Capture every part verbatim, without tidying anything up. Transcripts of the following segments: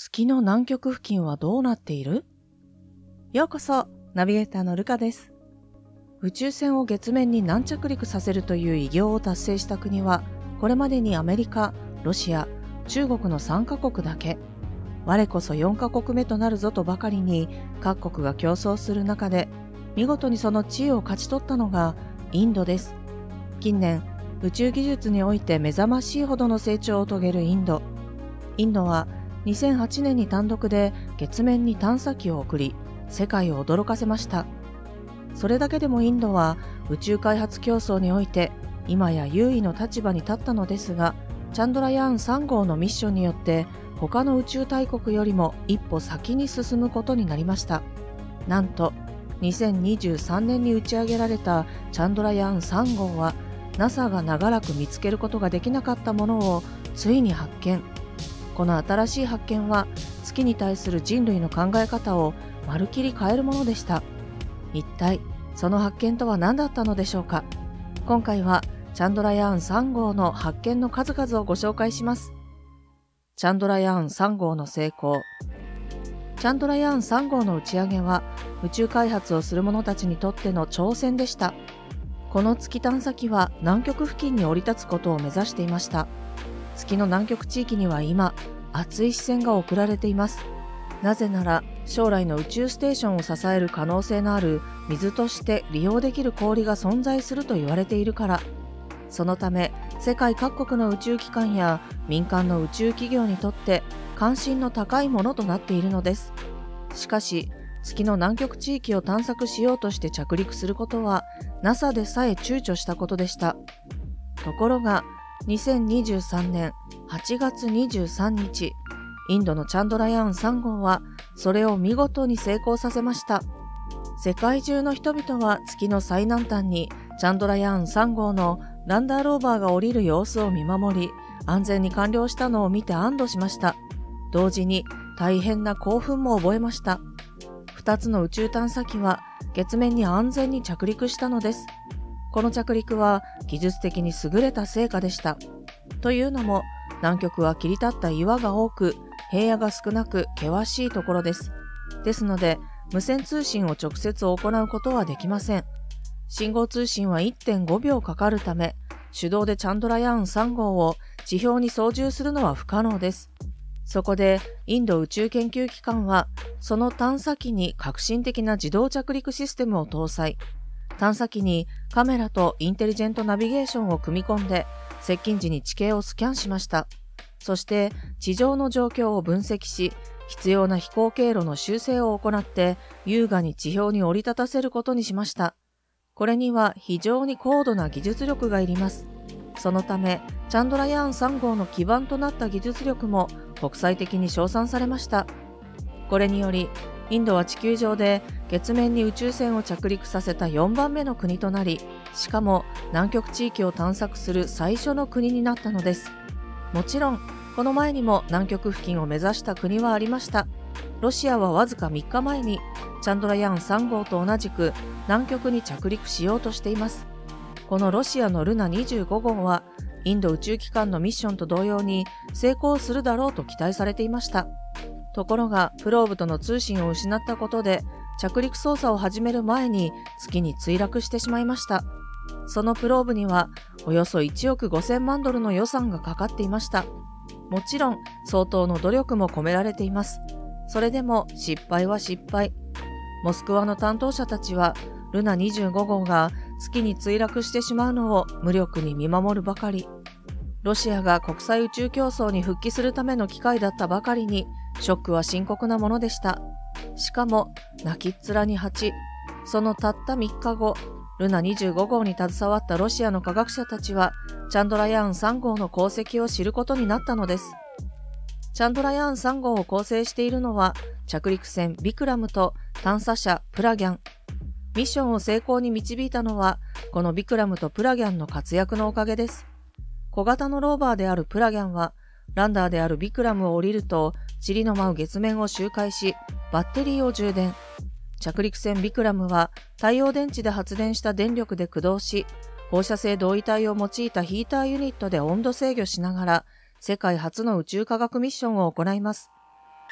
月の南極付近はどうなっている？ようこそ、ナビゲーターのルカです。宇宙船を月面に軟着陸させるという偉業を達成した国は、これまでにアメリカ、ロシア、中国のさんカ国だけ。我こそよんカ国目となるぞとばかりに各国が競争する中で、見事にその地位を勝ち取ったのがインドです。近年、宇宙技術において目覚ましいほどの成長を遂げるインド。インドはにせんはちねんに単独で月面に探査機を送り、世界を驚かせました。それだけでもインドは宇宙開発競争において今や優位の立場に立ったのですが、チャンドラヤーンさん号のミッションによって他の宇宙大国よりも一歩先に進むことになりました。なんとにせんにじゅうさんねんに打ち上げられたチャンドラヤーンさん号は ナサ が長らく見つけることができなかったものをついに発見。この新しい発見は月に対する人類の考え方をまるきり変えるものでした。一体その発見とは何だったのでしょうか。今回はチャンドラヤーンさん号の発見の数々をご紹介します。チャンドラヤーンさん号の成功。チャンドラヤーンさん号の打ち上げは宇宙開発をする者たちにとっての挑戦でした。この月探査機は南極付近に降り立つことを目指していました。月の南極地域には今、熱い視線が送られています。なぜなら将来の宇宙ステーションを支える可能性のある水として利用できる氷が存在すると言われているから。そのため世界各国の宇宙機関や民間の宇宙企業にとって関心の高いものとなっているのです。しかし月の南極地域を探索しようとして着陸することは ナサ でさえ躊躇したことでした。ところがにせんにじゅうさんねんはちがつにじゅうさんにち、インドのチャンドラヤーンさん号はそれを見事に成功させました。世界中の人々は月の最南端にチャンドラヤーンさん号のランダーローバーが降りる様子を見守り、安全に完了したのを見て安堵しました。同時に大変な興奮も覚えました。ふたつの宇宙探査機は月面に安全に着陸したのです。この着陸は技術的に優れた成果でした。というのも、南極は切り立った岩が多く、平野が少なく険しいところです。ですので、無線通信を直接行うことはできません。信号通信は いってんごびょうかかるため、手動でチャンドラヤーンさん号を地表に操縦するのは不可能です。そこで、インド宇宙研究機関は、その探査機に革新的な自動着陸システムを搭載。探査機にカメラとインテリジェントナビゲーションを組み込んで接近時に地形をスキャンしました。そして地上の状況を分析し、必要な飛行経路の修正を行って優雅に地表に降り立たせることにしました。これには非常に高度な技術力がいります。そのためチャンドラヤーンさん号の基盤となった技術力も国際的に称賛されました。これによりインドは地球上で月面に宇宙船を着陸させたよんばんめの国となり、しかも南極地域を探索する最初の国になったのです。もちろん、この前にも南極付近を目指した国はありました。ロシアはわずかみっかまえにチャンドラヤーンさん号と同じく南極に着陸しようとしています。このロシアのルナにじゅうご号は、インド宇宙機関のミッションと同様に成功するだろうと期待されていました。ところがプローブとの通信を失ったことで着陸操作を始める前に月に墜落してしまいました。そのプローブにはおよそいちおくごせんまんドルの予算がかかっていました。もちろん相当の努力も込められています。それでも失敗は失敗。モスクワの担当者たちはルナにじゅうご号が月に墜落してしまうのを無力に見守るばかり。ロシアが国際宇宙競争に復帰するための機会だったばかりにショックは深刻なものでした。しかも泣きっ面に蜂。そのたったみっかご、ルナにじゅうご号に携わったロシアの科学者たちはチャンドラヤーンさん号の功績を知ることになったのです。チャンドラヤーンさん号を構成しているのは着陸船ビクラムと探査車プラギャン。ミッションを成功に導いたのはこのビクラムとプラギャンの活躍のおかげです。小型のローバーであるプラギャンはランダーであるビクラムを降りると塵の舞う月面を周回しバッテリーを充電。着陸船ビクラムは太陽電池で発電した電力で駆動し、放射性同位体を用いたヒーターユニットで温度制御しながら世界初の宇宙科学ミッションを行います。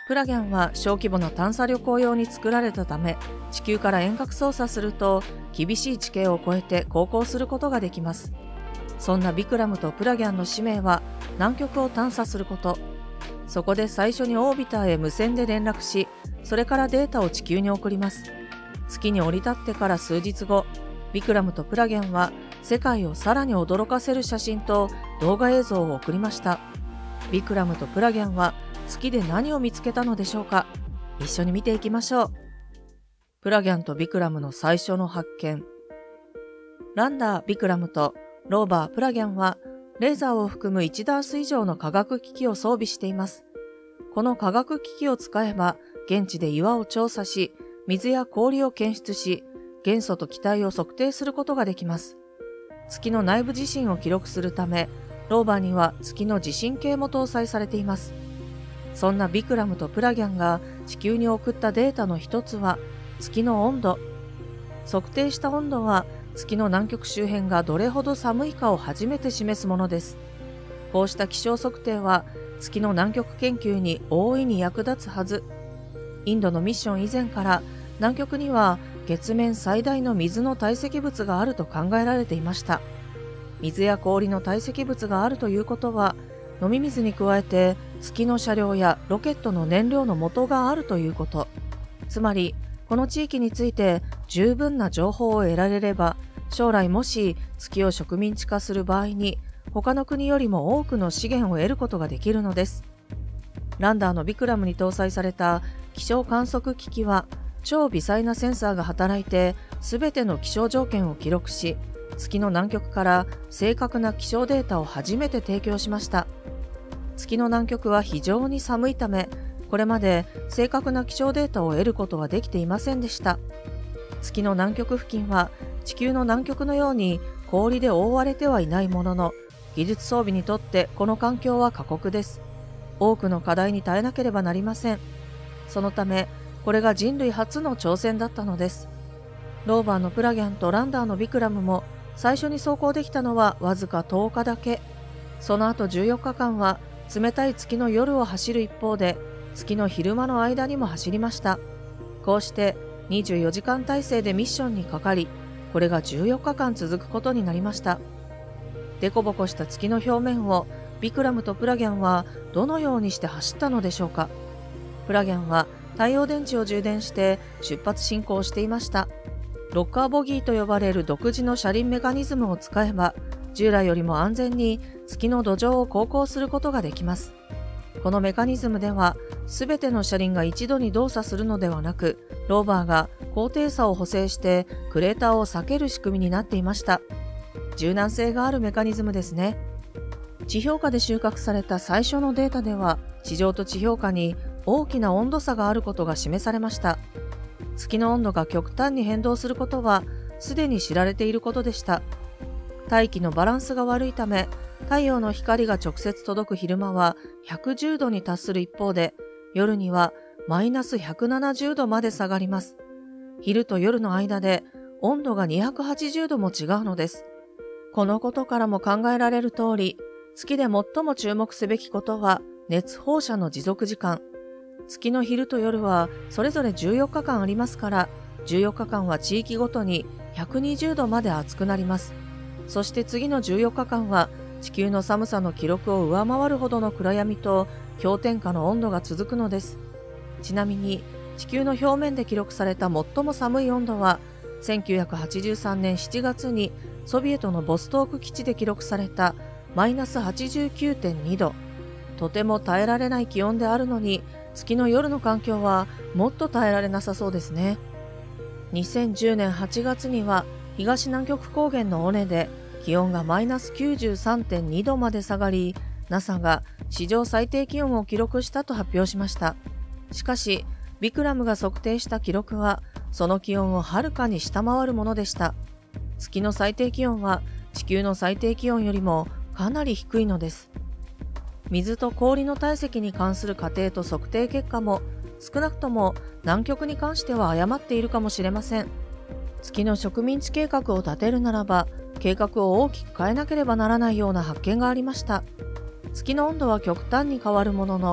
プラギャンは小規模な探査旅行用に作られたため、地球から遠隔操作すると厳しい地形を越えて航行することができます。そんなビクラムとプラギャンの使命は南極を探査すること。そこで最初にオービターへ無線で連絡し、それからデータを地球に送ります。月に降り立ってから数日後、ビクラムとプラギャンは世界をさらに驚かせる写真と動画映像を送りました。ビクラムとプラギャンは月で何を見つけたのでしょうか。一緒に見ていきましょう。プラギャンとビクラムの最初の発見。ランダー・ビクラムとローバー・プラギャンはレーザーを含むいちダース以上の化学機器を装備しています。この化学機器を使えば現地で岩を調査し、水や氷を検出し、元素と気体を測定することができます。月の内部地震を記録するため、ローバーには月の地震計も搭載されています。そんなビクラムとプラギャンが地球に送ったデータの一つは月の温度。測定した温度は月の南極周辺がどれほど寒いかを初めて示すものです。こうした気象測定は月の南極研究に大いに役立つはず。インドのミッション以前から南極には月面最大の水の堆積物があると考えられていました。水や氷の堆積物があるということは、飲み水に加えて月の車両やロケットの燃料の元があるということ。つまり、この地域について十分な情報を得られれば、将来もし月を植民地化する場合に、他の国よりも多くの資源を得ることができるのです。ランダーのビクラムに搭載された気象観測機器は、超微細なセンサーが働いて、すべての気象条件を記録し、月の南極から正確な気象データを初めて提供しました。月の南極は非常に寒いため、これまで正確な気象データを得ることはできていませんでした。月の南極付近は地球の南極のように氷で覆われてはいないものの、技術装備にとってこの環境は過酷です。多くの課題に耐えなければなりません。そのため、これが人類初の挑戦だったのです。ローバーのプラギャンとランダーのビクラムも最初に走行できたのはわずかとおかだけ。その後じゅうよっかかんは冷たい月の夜を走る一方で、月の昼間の間にも走りました。こうしてにじゅうよじかん体制でミッションにかかり、これがじゅうよっかかん続くことになりました。デコボコした月の表面をビクラムとプラギャンはどのようにして走ったのでしょうか。プラギャンは太陽電池を充電して出発進行していました。ロッカーボギーと呼ばれる独自の車輪メカニズムを使えば、従来よりも安全に月の土壌を航行することができます。このメカニズムでは、すべての車輪が一度に動作するのではなく、ローバーが高低差を補正してクレーターを避ける仕組みになっていました。柔軟性があるメカニズムですね。地表下で収穫された最初のデータでは、地上と地表下に大きな温度差があることが示されました。月の温度が極端に変動することはすでに知られていることでした。大気のバランスが悪いため、太陽の光が直接届く昼間はひゃくじゅうどに達する一方で、夜にはマイナスひゃくななじゅうどまで下がります。昼と夜の間で温度がにひゃくはちじゅうども違うのです。このことからも考えられる通り、月で最も注目すべきことは熱放射の持続時間。月の昼と夜はそれぞれじゅうよっかかんありますから、じゅうよっかかんは地域ごとにひゃくにじゅうどまで暑くなります。そして次のじゅうよっかかんは地球の寒さの記録を上回るほどの暗闇と氷点下の温度が続くのです。ちなみに地球の表面で記録された最も寒い温度はせんきゅうひゃくはちじゅうさんねんしちがつにソビエトのボストーク基地で記録されたマイナス はちじゅうきゅうてんにど。とても耐えられない気温であるのに、月の夜の環境はもっと耐えられなさそうですね。にせんじゅうねんはちがつには東南極高原の尾根で気温がマイナス きゅうじゅうさんてんにどまで下がり、ナサ が史上最低気温を記録したと発表しました。しかし、ビクラムが測定した記録はその気温をはるかに下回るものでした。月の最低気温は地球の最低気温よりもかなり低いのです。水と氷の体積に関する過程と測定結果も少なくとも南極に関しては誤っているかもしれません。月の植民地計画を立てるならば、計画を大きく変えなければならないような発見がありました。月の温度は極端に変わるものの、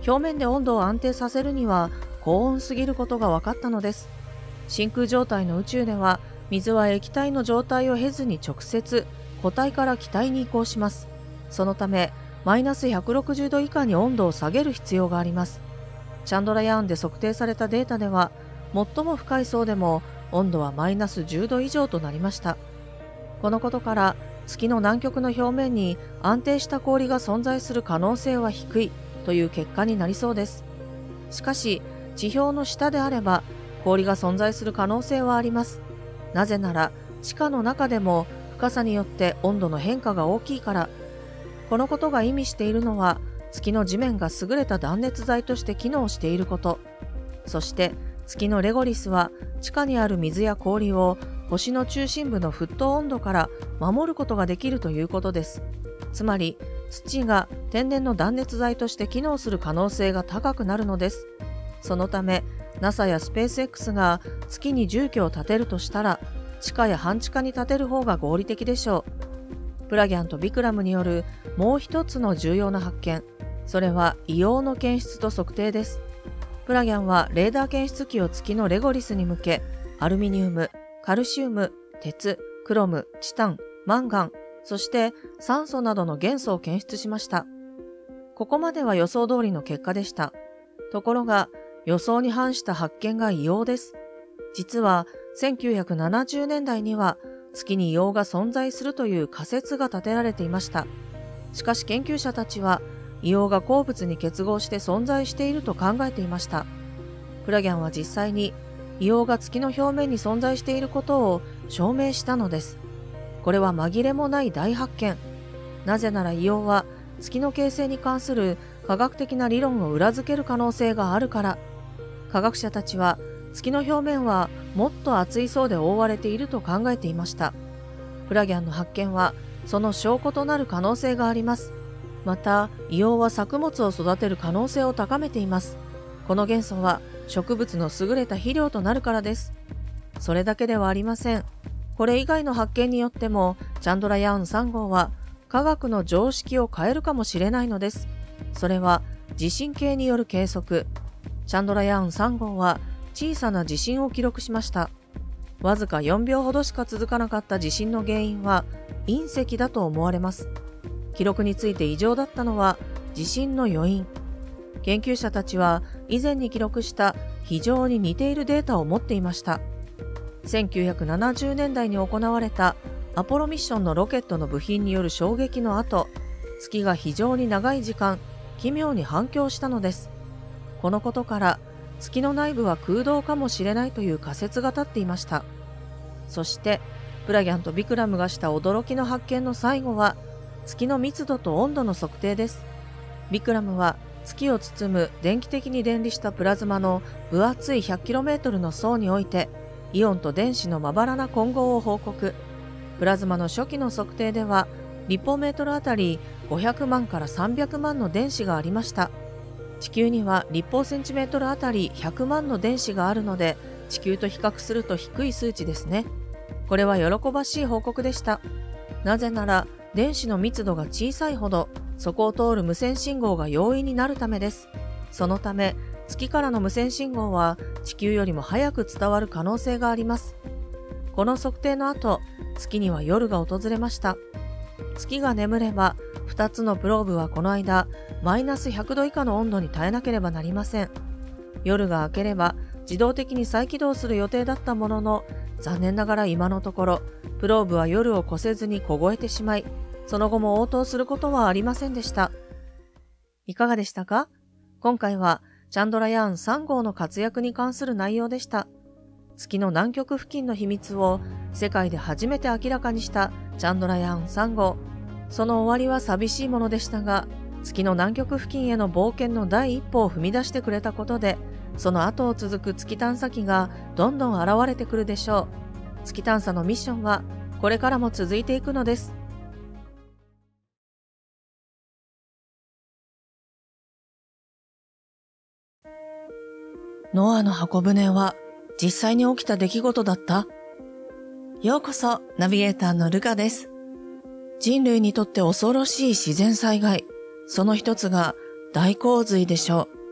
表面で温度を安定させるには高温すぎることが分かったのです。真空状態の宇宙では水は液体の状態を経ずに直接固体から気体に移行します。そのためマイナスひゃくろくじゅうど以下に温度を下げる必要があります。チャンドラヤーンで測定されたデータでは最も深い層でも温度はマイナスじゅうど以上となりました。このことから月の南極の表面に安定した氷が存在する可能性は低いという結果になりそうです。しかし地表の下であれば氷が存在する可能性はあります。なぜなら地下の中でも深さによって温度の変化が大きいから。このことが意味しているのは月の地面が優れた断熱材として機能していること。そして月のレゴリスは地下にある水や氷を星の中心部の沸騰温度から守ることができるということです。つまり土が天然の断熱材として機能する可能性が高くなるのです。そのため ナサ やスペース X が月に住居を建てるとしたら地下や半地下に建てる方が合理的でしょう。プラギャンとビクラムによるもう一つの重要な発見、それは硫黄の検出と測定です。プラギャンはレーダー検出器を月のレゴリスに向け、アルミニウム、カルシウム、鉄、クロム、チタン、マンガン、そして酸素などの元素を検出しました。ここまでは予想通りの結果でした。ところが予想に反した発見が硫黄です。実はせんきゅうひゃくななじゅうねんだいには月に硫黄が存在するという仮説が立てられていました。しかし研究者たちは硫黄が鉱物に結合して存在していると考えていました。プラギャンは実際に硫黄が月の表面に存在していることを証明したのです。これは紛れもない大発見。なぜなら硫黄は月の形成に関する科学的な理論を裏付ける可能性があるから。科学者たちは月の表面はもっと厚い層で覆われていると考えていました。プラギャンの発見はその証拠となる可能性があります。また硫黄は作物を育てる可能性を高めています。この元素は植物の優れた肥料となるからです。それだけではありません。これ以外の発見によってもチャンドラヤーンさん号は科学の常識を変えるかもしれないのです。それは地震計による計測。チャンドラヤーンさん号は小さな地震を記録しました。わずかよんびょうほどしか続かなかった地震の原因は隕石だと思われます。記録について異常だったのは地震の余韻。研究者たちは以前に記録した非常に似ているデータを持っていました。せんきゅうひゃくななじゅうねんだいに行われたアポロミッションのロケットの部品による衝撃の後、月が非常に長い時間、奇妙に反響したのです。このことから月の内部は空洞かもしれないという仮説が立っていました。そしてプラギャンとビクラムがした驚きの発見の最後は月の密度と温度の測定です。ビクラムは月を包む電気的に電離したプラズマの分厚い ひゃくキロメートル の層においてイオンと電子のまばらな混合を報告。プラズマの初期の測定では立方メートルあたりごひゃくまんからさんびゃくまんの電子がありました。地球には立方センチメートルあたりひゃくまんの電子があるので地球と比較すると低い数値ですね。これは喜ばしい報告でした。なぜなら電子の密度が小さいほどそこを通る無線信号が容易になるためです。そのため月からの無線信号は地球よりも早く伝わる可能性があります。この測定の後、月には夜が訪れました。月が眠ればふたつのプローブはこの間マイナスひゃくど以下の温度に耐えなければなりません。夜が明ければ自動的に再起動する予定だったものの、残念ながら今のところプローブは夜を越せずに凍えてしまい、その後も応答することはありませんでした。いかがでしたか？今回はチャンドラヤーンさん号の活躍に関する内容でした。月の南極付近の秘密を世界で初めて明らかにしたチャンドラヤーンさん号。その終わりは寂しいものでしたが、月の南極付近への冒険の第一歩を踏み出してくれたことで、その後を続く月探査機がどんどん現れてくるでしょう。月探査のミッションはこれからも続いていくのです。ノアの箱舟は実際に起きた出来事だった？ようこそ、ナビゲーターのルカです。人類にとって恐ろしい自然災害、その一つが大洪水でしょう。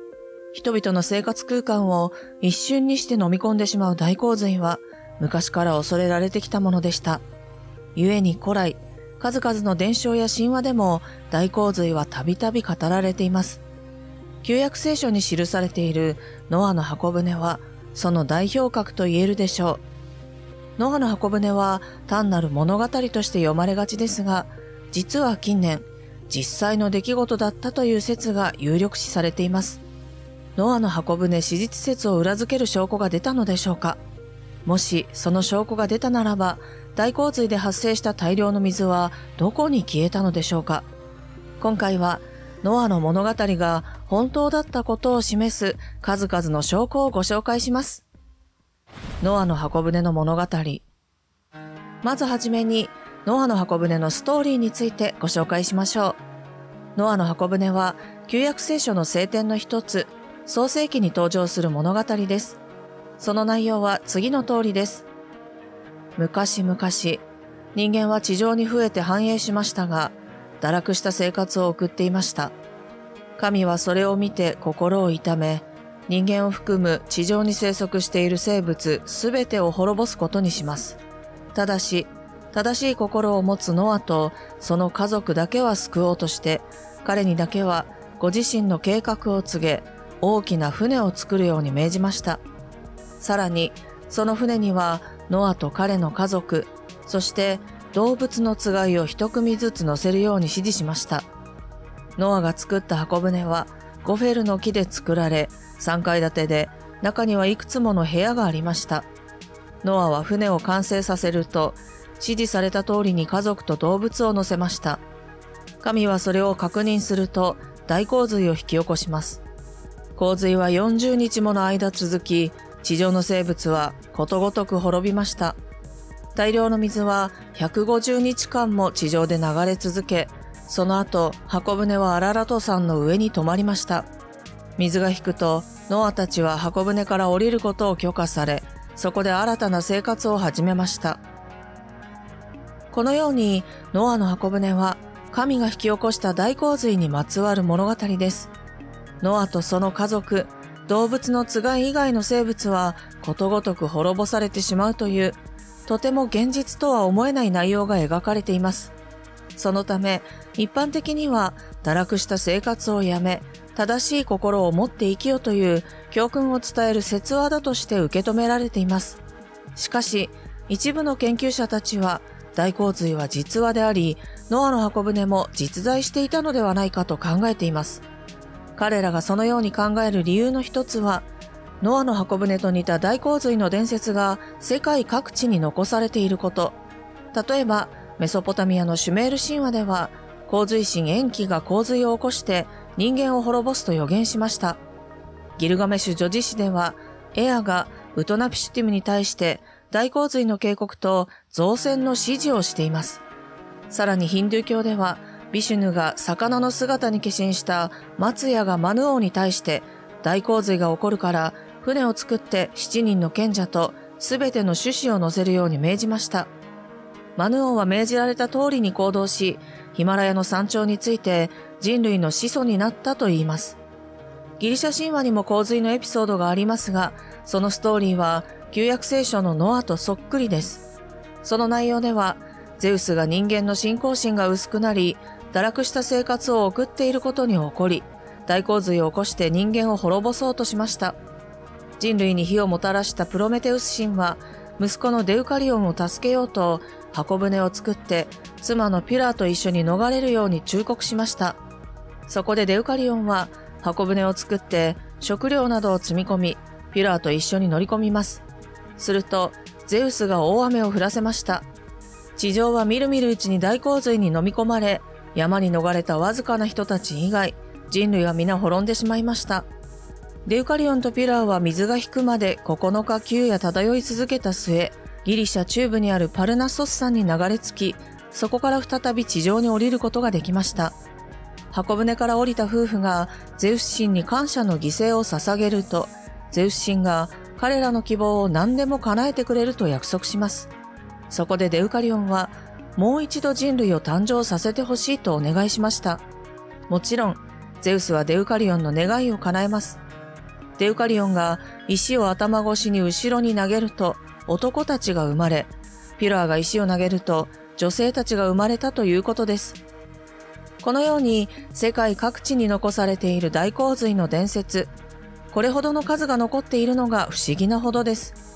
人々の生活空間を一瞬にして飲み込んでしまう大洪水は昔から恐れられてきたものでした。故に古来、数々の伝承や神話でも大洪水はたびたび語られています。旧約聖書に記されているノアの箱舟はその代表格と言えるでしょう。ノアの箱舟は単なる物語として読まれがちですが、実は近年、実際の出来事だったという説が有力視されています。ノアの箱舟史実説を裏付ける証拠が出たのでしょうか。もしその証拠が出たならば、大洪水で発生した大量の水はどこに消えたのでしょうか。今回はノアの物語が本当だったことを示す数々の証拠をご紹介します。ノアの箱舟の物語。まずはじめに、ノアの箱舟のストーリーについてご紹介しましょう。ノアの箱舟は旧約聖書の聖典の一つ、創世記に登場する物語です。その内容は次の通りです。昔々、人間は地上に増えて繁栄しましたが、堕落した生活を送っていました。神はそれを見て心を痛め、人間を含む地上に生息している生物すべてを滅ぼすことにします。ただし、正しい心を持つノアとその家族だけは救おうとして、彼にだけはご自身の計画を告げ、大きな船を作るように命じました。さらに、その船にはノアと彼の家族、そして動物のつがいを一組ずつ乗せるように指示しました。ノアが作った箱舟はゴフェルの木で作られ、さんかい建てで中にはいくつもの部屋がありました。ノアは船を完成させると、指示された通りに家族と動物を乗せました。神はそれを確認すると大洪水を引き起こします。洪水はよんじゅうにちもの間続き、地上の生物はことごとく滅びました。大量の水はひゃくごじゅうにちかんも地上で流れ続け、その後、箱舟はアララト山の上に止まりました。水が引くと、ノアたちは箱舟から降りることを許可され、そこで新たな生活を始めました。このように、ノアの箱舟は、神が引き起こした大洪水にまつわる物語です。ノアとその家族、動物のつがい以外の生物はことごとく滅ぼされてしまうという、とても現実とは思えない内容が描かれています。そのため、一般的には堕落した生活をやめ、正しい心を持って生きよという教訓を伝える説話だとして受け止められています。しかし、一部の研究者たちは、大洪水は実話であり、ノアの箱舟も実在していたのではないかと考えています。彼らがそのように考える理由の一つは、ノアの箱舟と似た大洪水の伝説が世界各地に残されていること。例えば、メソポタミアのシュメール神話では、洪水神エンキが洪水を起こして人間を滅ぼすと予言しました。ギルガメシュ女児誌では、エアがウトナピシュティムに対して大洪水の警告と造船の指示をしています。さらにヒンドゥー教では、ビシュヌが魚の姿に化身したマツヤがマヌ王に対して大洪水が起こるから船を作って七人の賢者とすべての種子を乗せるように命じました。マヌ王は命じられた通りに行動し、ヒマラヤの山頂について人類の始祖になったと言います。ギリシャ神話にも洪水のエピソードがありますが、そのストーリーは旧約聖書のノアとそっくりです。その内容では、ゼウスが人間の信仰心が薄くなり、堕落した生活を送っていることに怒り、大洪水を起こして人間を滅ぼそうとしました。人類に火をもたらしたプロメテウス神は、息子のデウカリオンを助けようと、箱舟を作って、妻のピュラーと一緒に逃れるように忠告しました。そこでデウカリオンは、箱舟を作って、食料などを積み込み、ピュラーと一緒に乗り込みます。すると、ゼウスが大雨を降らせました。地上はみるみるうちに大洪水に飲み込まれ、山に逃れたわずかな人たち以外、人類は皆滅んでしまいました。デウカリオンとピュラーは水が引くまでここのか昼夜漂い続けた末、ギリシャ中部にあるパルナッソス山に流れ着き、そこから再び地上に降りることができました。箱舟から降りた夫婦がゼウス神に感謝の犠牲を捧げると、ゼウス神が彼らの希望を何でも叶えてくれると約束します。そこでデウカリオンは、もう一度人類を誕生させてほしいとお願いしました。もちろん、ゼウスはデウカリオンの願いを叶えます。 デウカリオンが石を頭越しに後ろに投げると男たちが生まれ、ピュラーが石を投げると女性たちが生まれたということです。このように世界各地に残されている大洪水の伝説、これほどの数が残っているのが不思議なほどです。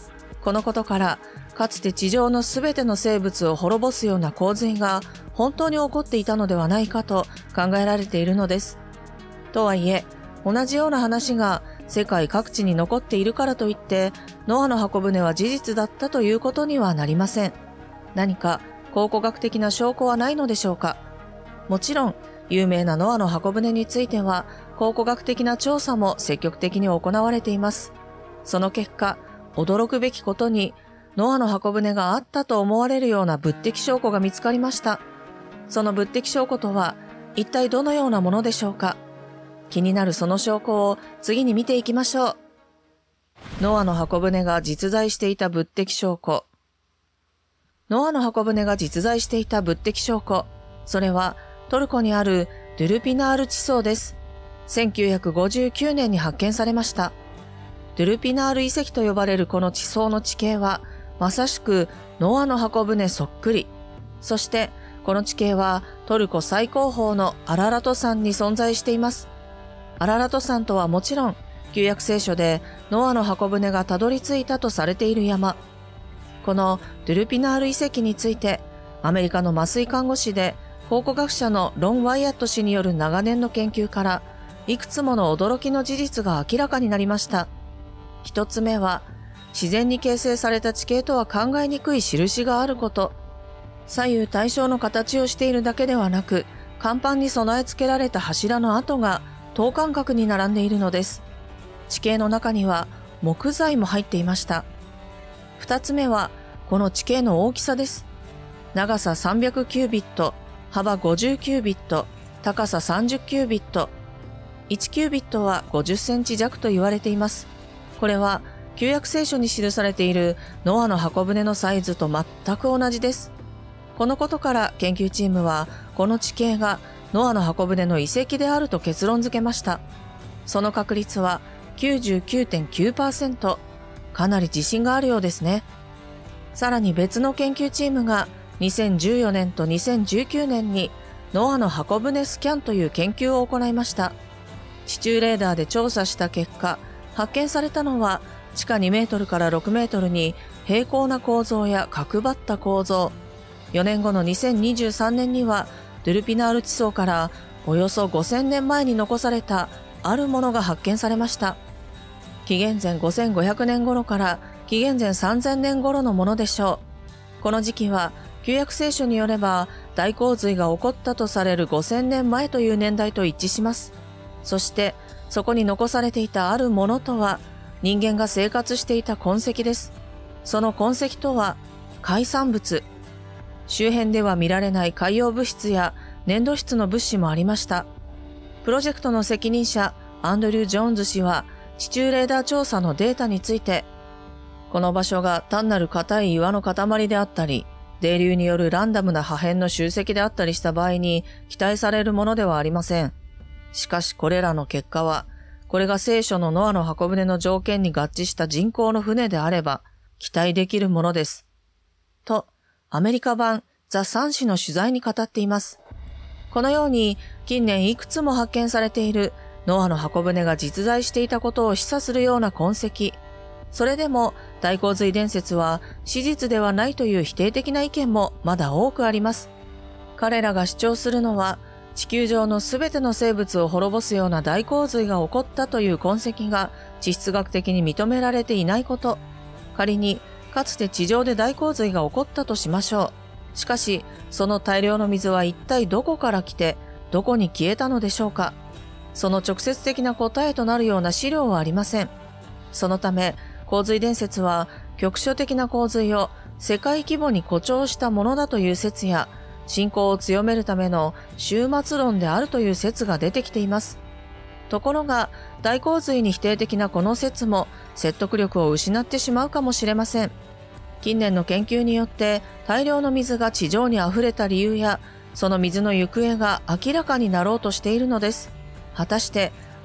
このことから、かつて地上のすべての生物を滅ぼすような洪水が本当に起こっていたのではないかと考えられているのです。とはいえ、同じような話が世界各地に残っているからといって、ノアの箱舟は事実だったということにはなりません。何か考古学的な証拠はないのでしょうか。もちろん、有名なノアの箱舟については、考古学的な調査も積極的に行われています。その結果、驚くべきことに、ノアの箱舟があったと思われるような物的証拠が見つかりました。その物的証拠とは、一体どのようなものでしょうか。気になるその証拠を次に見ていきましょう。ノアの箱舟が実在していた物的証拠。ノアの箱舟が実在していた物的証拠。それはトルコにあるドゥルピナール地層です。せんきゅうひゃくごじゅうきゅうねんに発見されました。ドゥルピナール遺跡と呼ばれるこの地層の地形は、まさしくノアの箱舟そっくり。そして、この地形はトルコ最高峰のアララト山に存在しています。アララト山とはもちろん、旧約聖書でノアの箱舟がたどり着いたとされている山。このドゥルピナール遺跡について、アメリカの麻酔看護師で考古学者のロン・ワイアット氏による長年の研究から、いくつもの驚きの事実が明らかになりました。一つ目は、自然に形成された地形とは考えにくい印があること。左右対称の形をしているだけではなく、甲板に備え付けられた柱の跡が等間隔に並んでいるのです。地形の中には木材も入っていました。二つ目は、この地形の大きさです。長ささんびゃくキュービット、幅ごじゅうキュービット、高ささんじゅうキュービット。いちキュービットはごじゅっセンチ弱と言われています。これは旧約聖書に記されているノアの箱舟のサイズと全く同じです。このことから研究チームはこの地形がノアの箱舟の遺跡であると結論付けました。その確率は きゅうじゅうきゅうてんきゅうパーセント。かなり自信があるようですね。さらに別の研究チームがにせんじゅうよねんとにせんじゅうきゅうねんにノアの箱舟スキャンという研究を行いました。地中レーダーで調査した結果、発見されたのは地下にメートルからろくメートルに平行な構造や角張った構造。よねんごのにせんにじゅうさんねんにはドゥルピナール地層からおよそごせんねんまえに残されたあるものが発見されました。紀元前ごせんごひゃくねん頃から紀元前さんぜんねん頃のものでしょう。この時期は旧約聖書によれば大洪水が起こったとされるごせんねんまえという年代と一致します。そしてそこに残されていたあるものとは人間が生活していた痕跡です。その痕跡とは海産物。周辺では見られない海洋物質や粘土質の物資もありました。プロジェクトの責任者アンドリュー・ジョーンズ氏は地中レーダー調査のデータについて、この場所が単なる硬い岩の塊であったり、泥流によるランダムな破片の集積であったりした場合に期待されるものではありません。しかしこれらの結果は、これが聖書のノアの箱舟の条件に合致した人工の船であれば、期待できるものです。と、アメリカ版ザ・サン紙の取材に語っています。このように、近年いくつも発見されているノアの箱舟が実在していたことを示唆するような痕跡。それでも、大洪水伝説は史実ではないという否定的な意見もまだ多くあります。彼らが主張するのは、地球上のすべての生物を滅ぼすような大洪水が起こったという痕跡が地質学的に認められていないこと。仮に、かつて地上で大洪水が起こったとしましょう。しかし、その大量の水は一体どこから来て、どこに消えたのでしょうか。その直接的な答えとなるような資料はありません。そのため、洪水伝説は局所的な洪水を世界規模に誇張したものだという説や、信仰を強めるための終末論であるという説が出てきています。ところが、大洪水に否定的なこの説も説得力を失ってしまうかもしれません。近年の研究によって大量の水が地上に溢れた理由や、その水の行方が明らかになろうとしているのです。果たして、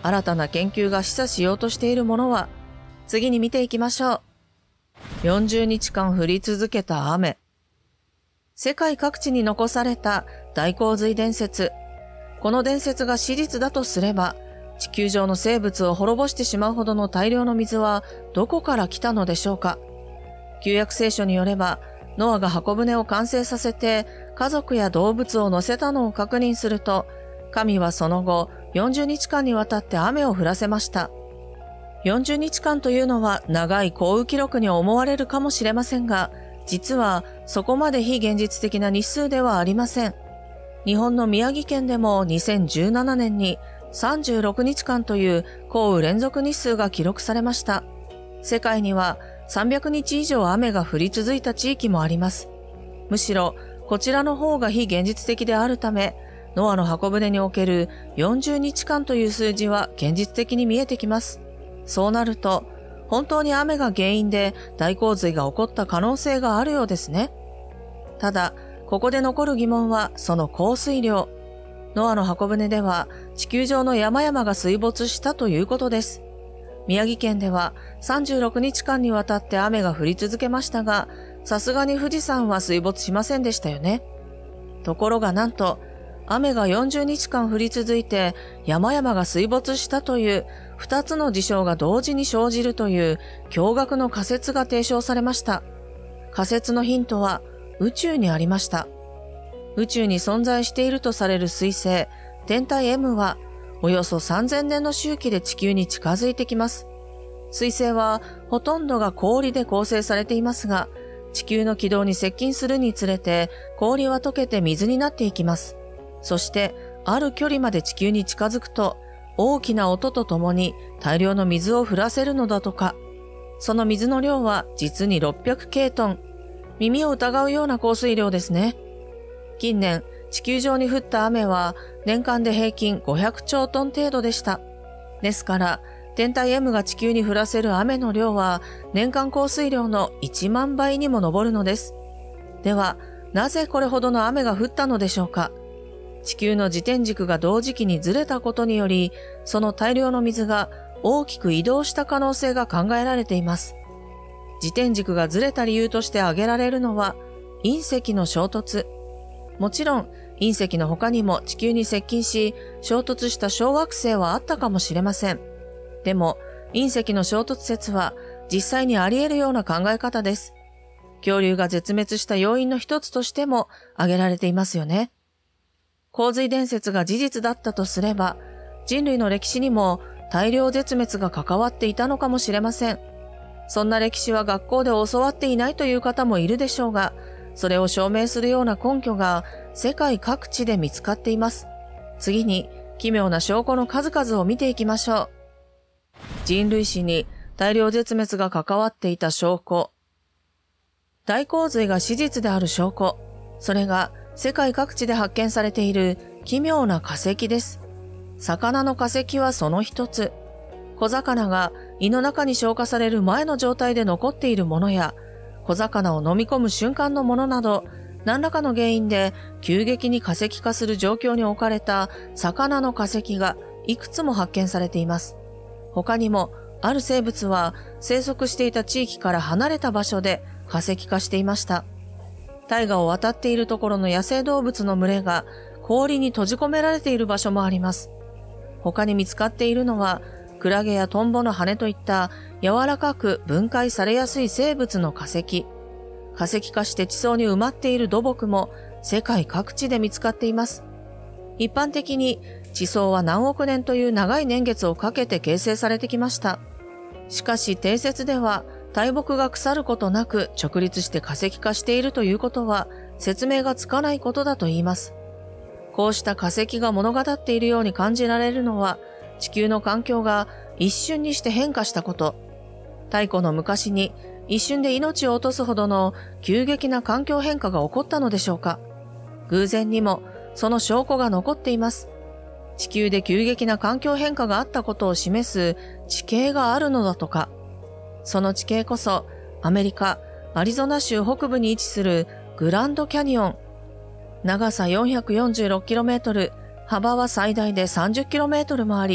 新たな研究が示唆しようとしているものは、次に見ていきましょう。よんじゅうにちかん降り続けた雨。世界各地に残された大洪水伝説。この伝説が史実だとすれば、地球上の生物を滅ぼしてしまうほどの大量の水はどこから来たのでしょうか。旧約聖書によれば、ノアが箱舟を完成させて家族や動物を乗せたのを確認すると、神はその後よんじゅうにちかんにわたって雨を降らせました。よんじゅうにちかんというのは長い降雨記録に思われるかもしれませんが、実はそこまで非現実的な日数ではありません。日本の宮城県でもにせんじゅうななねんにさんじゅうろくにちかんという降雨連続日数が記録されました。世界にはさんびゃくにち以上雨が降り続いた地域もあります。むしろこちらの方が非現実的であるため、ノアの箱舟におけるよんじゅうにちかんという数字は現実的に見えてきます。そうなると、本当に雨が原因で大洪水が起こった可能性があるようですね。ただ、ここで残る疑問はその降水量。ノアの箱舟では地球上の山々が水没したということです。宮城県ではさんじゅうろくにちかんにわたって雨が降り続けましたが、さすがに富士山は水没しませんでしたよね。ところがなんと、雨がよんじゅうにちかん降り続いて山々が水没したという二つの事象が同時に生じるという驚愕の仮説が提唱されました。仮説のヒントは宇宙にありました。宇宙に存在しているとされる彗星、天体 エム はおよそさんぜんねんの周期で地球に近づいてきます。彗星はほとんどが氷で構成されていますが、地球の軌道に接近するにつれて氷は溶けて水になっていきます。そしてある距離まで地球に近づくと大きな音とともに大量の水を降らせるのだとか。その水の量は実にろっぴゃくケイトン。耳を疑うような降水量ですね。近年、地球上に降った雨は年間で平均ごひゃくちょうトン程度でした。ですから、天体 エム が地球に降らせる雨の量は年間降水量のいちまんばいにも上るのです。では、なぜこれほどの雨が降ったのでしょうか。地球の自転軸が同時期にずれたことにより、その大量の水が大きく移動した可能性が考えられています。自転軸がずれた理由として挙げられるのは、隕石の衝突。もちろん、隕石の他にも地球に接近し、衝突した小惑星はあったかもしれません。でも、隕石の衝突説は実際にあり得るような考え方です。恐竜が絶滅した要因の一つとしても挙げられていますよね。洪水伝説が事実だったとすれば、人類の歴史にも大量絶滅が関わっていたのかもしれません。そんな歴史は学校で教わっていないという方もいるでしょうが、それを証明するような根拠が世界各地で見つかっています。次に奇妙な証拠の数々を見ていきましょう。人類史に大量絶滅が関わっていた証拠。大洪水が史実である証拠。それが世界各地で発見されている奇妙な化石です。魚の化石はその一つ。小魚が胃の中に消化される前の状態で残っているものや、小魚を飲み込む瞬間のものなど、何らかの原因で急激に化石化する状況に置かれた魚の化石がいくつも発見されています。他にも、ある生物は生息していた地域から離れた場所で化石化していました。大河を渡っているところの野生動物の群れが氷に閉じ込められている場所もあります。他に見つかっているのは、クラゲやトンボの羽といった柔らかく分解されやすい生物の化石。化石化して地層に埋まっている土木も世界各地で見つかっています。一般的に地層は何億年という長い年月をかけて形成されてきました。しかし定説では大木が腐ることなく直立して化石化しているということは説明がつかないことだと言います。こうした化石が物語っているように感じられるのは、地球の環境が一瞬にして変化したこと。太古の昔に一瞬で命を落とすほどの急激な環境変化が起こったのでしょうか。偶然にもその証拠が残っています。地球で急激な環境変化があったことを示す地形があるのだとか。その地形こそアメリカ・アリゾナ州北部に位置するグランドキャニオン。長さ よんひゃくよんじゅうろくキロメートル、幅は最大で さんじゅっキロメートルもあり、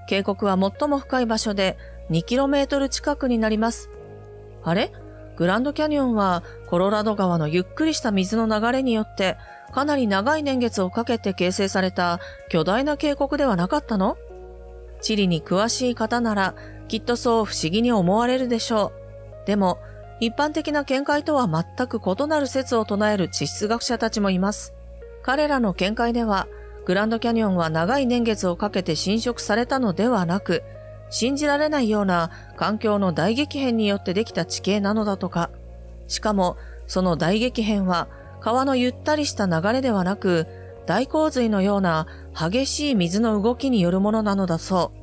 渓谷は最も深い場所で にキロメートル 近くになります。あれ？グランドキャニオンはコロラド川のゆっくりした水の流れによってかなり長い年月をかけて形成された巨大な渓谷ではなかったの？地理に詳しい方ならきっとそう不思議に思われるでしょう。でも一般的な見解とは全く異なる説を唱える地質学者たちもいます。彼らの見解ではグランドキャニオンは長い年月をかけて浸食されたのではなく、信じられないような環境の大激変によってできた地形なのだとか。しかもその大激変は川のゆったりした流れではなく、大洪水のような激しい水の動きによるものなのだそう。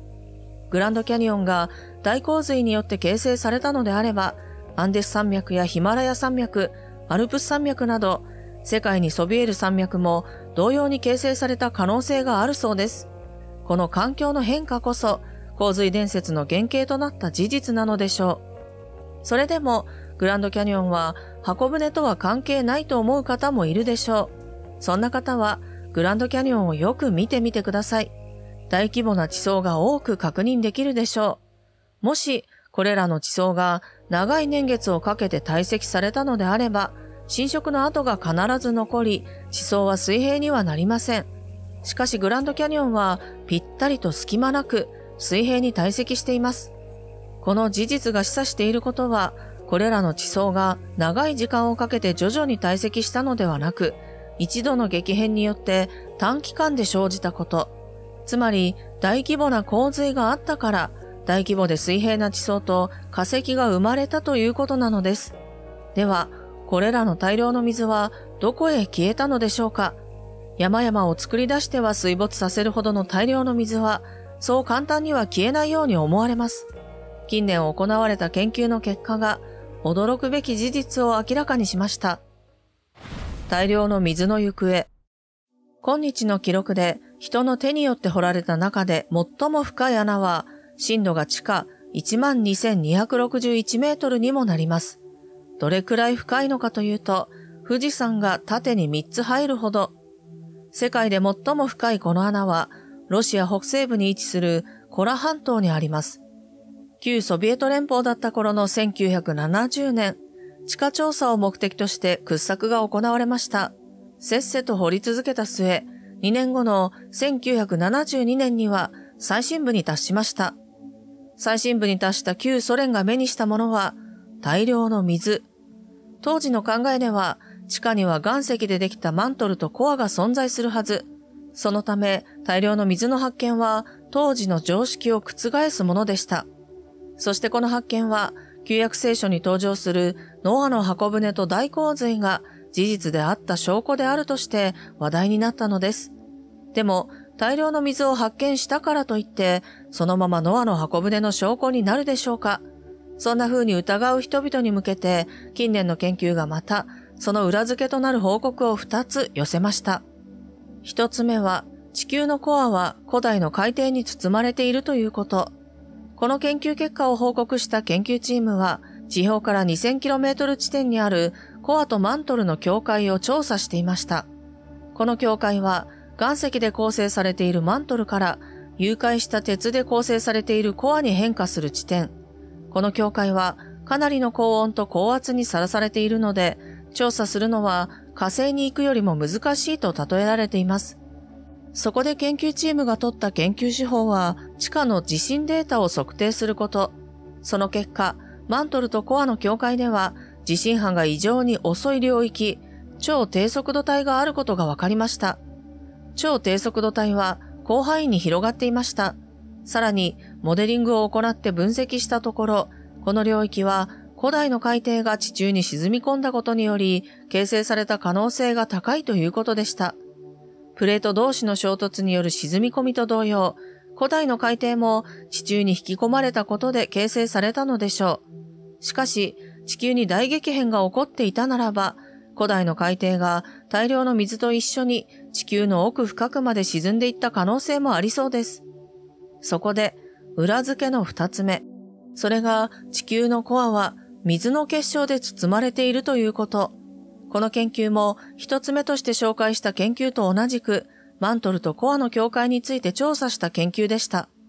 グランドキャニオンが大洪水によって形成されたのであれば、アンデス山脈やヒマラヤ山脈、アルプス山脈など、世界にそびえる山脈も同様に形成された可能性があるそうです。この環境の変化こそ、洪水伝説の原型となった事実なのでしょう。それでも、グランドキャニオンは箱舟とは関係ないと思う方もいるでしょう。そんな方は、グランドキャニオンをよく見てみてください。大規模な地層が多く確認できるでしょう。もし、これらの地層が長い年月をかけて堆積されたのであれば、浸食の跡が必ず残り、地層は水平にはなりません。しかしグランドキャニオンはぴったりと隙間なく水平に堆積しています。この事実が示唆していることは、これらの地層が長い時間をかけて徐々に堆積したのではなく、一度の激変によって短期間で生じたこと。つまり大規模な洪水があったから、大規模で水平な地層と化石が生まれたということなのです。では、これらの大量の水はどこへ消えたのでしょうか？山々を作り出しては水没させるほどの大量の水は、そう簡単には消えないように思われます。近年行われた研究の結果が、驚くべき事実を明らかにしました。大量の水の行方。今日の記録で人の手によって掘られた中で最も深い穴は、深度が地下 いちまんにせんにひゃくろくじゅういちメートルにもなります。どれくらい深いのかというと、富士山が縦にみっつ入るほど。世界で最も深いこの穴は、ロシア北西部に位置するコラ半島にあります。旧ソビエト連邦だった頃のせんきゅうひゃくななじゅうねん、地下調査を目的として掘削が行われました。せっせと掘り続けた末、にねんごのせんきゅうひゃくななじゅうにねんには最深部に達しました。最深部に達した旧ソ連が目にしたものは大量の水。当時の考えでは地下には岩石でできたマントルとコアが存在するはず。そのため大量の水の発見は当時の常識を覆すものでした。そしてこの発見は旧約聖書に登場するノアの箱舟と大洪水が事実であった証拠であるとして話題になったのです。でも大量の水を発見したからといってそのままノアの箱舟の証拠になるでしょうか。そんな風に疑う人々に向けて近年の研究がまたその裏付けとなる報告をふたつ寄せました。一つ目は地球のコアは古代の海底に包まれているということ。この研究結果を報告した研究チームは地表から にせんキロメートル 地点にあるコアとマントルの境界を調査していました。この境界は岩石で構成されているマントルから融解した鉄で構成されているコアに変化する地点。この境界はかなりの高温と高圧にさらされているので、調査するのは火星に行くよりも難しいと例えられています。そこで研究チームが取った研究手法は地下の地震データを測定すること。その結果、マントルとコアの境界では地震波が異常に遅い領域、超低速度帯があることが分かりました。超低速度帯は広範囲に広がっていました。さらにモデリングを行って分析したところ、この領域は古代の海底が地中に沈み込んだことにより形成された可能性が高いということでした。プレート同士の衝突による沈み込みと同様、古代の海底も地中に引き込まれたことで形成されたのでしょう。しかし、地球に大激変が起こっていたならば、古代の海底が大量の水と一緒に地球の奥深くまで沈んでいった可能性もありそうです。そこで、裏付けの二つ目。それが地球のコアは水の結晶で包まれているということ。この研究も一つ目として紹介した研究と同じく、マントルとコアの境界について調査した研究でした。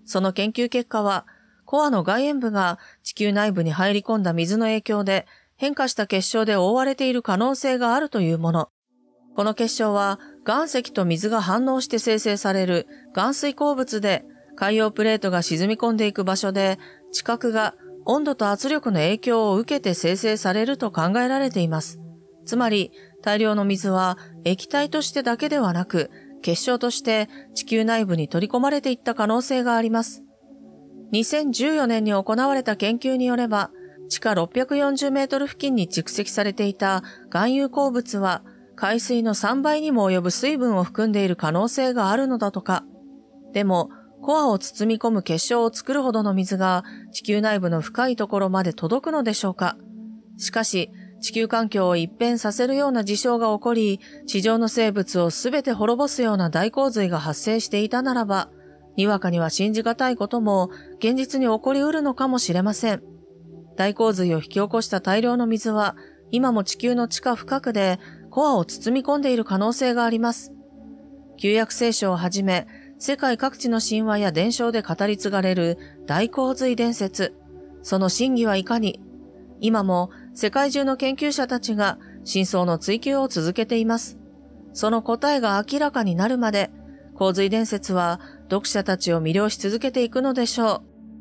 その研究結果は、コアの外縁部が地球内部に入り込んだ水の影響で変化した結晶で覆われている可能性があるというもの。この結晶は岩石と水が反応して生成される岩水鉱物で、海洋プレートが沈み込んでいく場所で地殻が温度と圧力の影響を受けて生成されると考えられています。つまり大量の水は液体としてだけではなく結晶として地球内部に取り込まれていった可能性があります。にせんじゅうよねんに行われた研究によれば、地下ろっぴゃくよんじゅうメートル付近に蓄積されていた岩油鉱物は海水のさんばいにも及ぶ水分を含んでいる可能性があるのだとか。でも、コアを包み込む結晶を作るほどの水が地球内部の深いところまで届くのでしょうか。しかし、地球環境を一変させるような事象が起こり、地上の生物をすべて滅ぼすような大洪水が発生していたならば、にわかには信じがたいことも現実に起こりうるのかもしれません。大洪水を引き起こした大量の水は、今も地球の地下深くでコアを包み込んでいる可能性があります。旧約聖書をはじめ、世界各地の神話や伝承で語り継がれる大洪水伝説。その真偽はいかに、今も世界中の研究者たちが真相の追求を続けています。その答えが明らかになるまで、洪水伝説は読者たちを魅了し続けていくのでしょう。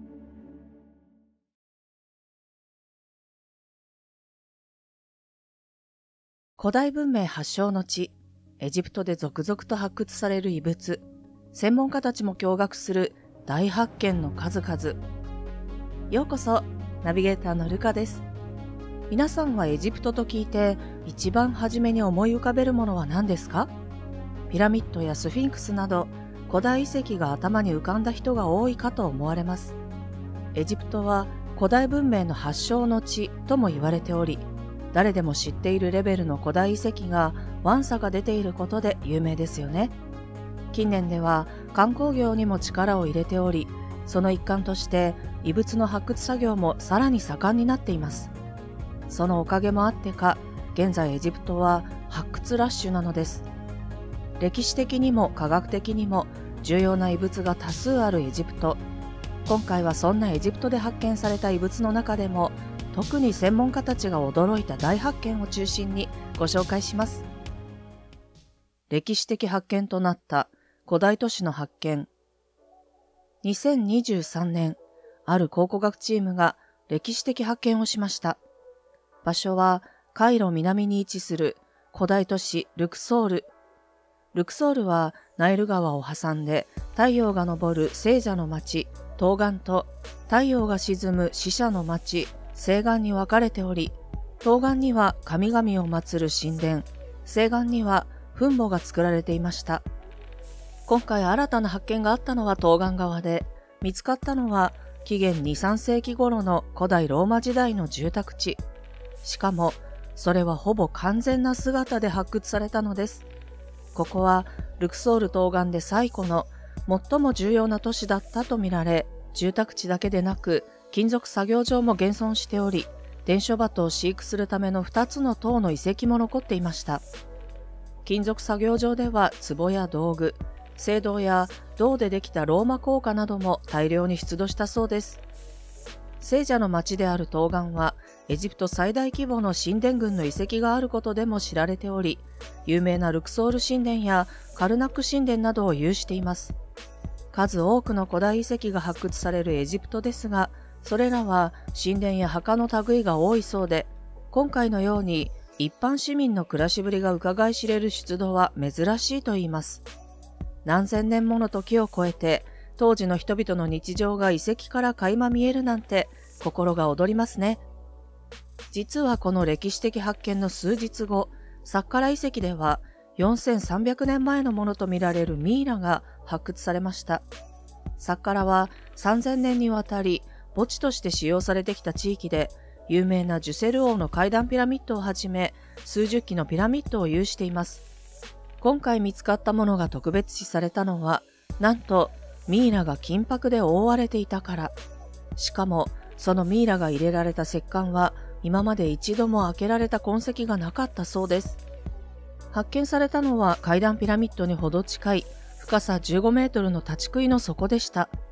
古代文明発祥の地、エジプトで続々と発掘される遺物、専門家たちも驚愕する大発見の数々。ようこそ、ナビゲーターのルカです。皆さんはエジプトと聞いて一番初めに思い浮かべるものは何ですか？ピラミッドやスフィンクスなど古代遺跡が頭に浮かんだ人が多いかと思われます。エジプトは古代文明の発祥の地とも言われており、誰でも知っているレベルの古代遺跡がわんさか出ていることで有名ですよね。近年では観光業にも力を入れており、その一環として遺物の発掘作業もさらに盛んになっています。そのおかげもあってか、現在エジプトは発掘ラッシュなのです。歴史的にも科学的にも重要な遺物が多数あるエジプト。今回はそんなエジプトで発見された遺物の中でも、特に専門家たちが驚いた大発見を中心にご紹介します。歴史的発見となった古代都市の発見。にせんにじゅうさんねん、ある考古学チームが歴史的発見をしました。場所はカイロ南に位置する古代都市ルクソール。ルクソールはナイル川を挟んで太陽が昇る聖者の町、東岸と太陽が沈む死者の町、西岸に分かれており、東岸には神々を祀る神殿、西岸には墳墓が作られていました。今回新たな発見があったのは東岸側で、見つかったのは紀元に、さんせいき頃の古代ローマ時代の住宅地。しかも、それはほぼ完全な姿で発掘されたのです。ここはルクソール東岸で最古の最も重要な都市だったとみられ、住宅地だけでなく金属作業場も現存しており、伝書鳩を飼育するためのふたつの塔の遺跡も残っていました。金属作業場では壺や道具、青銅や銅でできたローマ硬貨なども大量に出土したそうです。聖者の町である東岸はエジプト最大規模の神殿群の遺跡があることでも知られており、有名なルクソール神殿やカルナック神殿などを有しています。数多くの古代遺跡が発掘されるエジプトですが、それらは神殿や墓の類が多いそうで、今回のように一般市民の暮らしぶりが伺い知れる出土は珍しいといいます。何千年もの時を超えて、当時の人々の日常が遺跡から垣間見えるなんて心が躍りますね。実はこの歴史的発見の数日後、サッカラ遺跡ではよんせんさんびゃくねんまえのものとみられるミイラが発掘されました。サッカラはさんぜんねんにわたり墓地として使用されてきた地域で、有名なジュセル王の階段ピラミッドをはじめ、数十基のピラミッドを有しています。今回見つかったものが特別視されたのは、なんとミイラが金箔で覆われていたから。しかも、そのミイラが入れられた石棺は、今まで一度も開けられた痕跡がなかったそうです。発見されたのは階段ピラミッドにほど近い深さじゅうごメートルの立ち食いの底でした。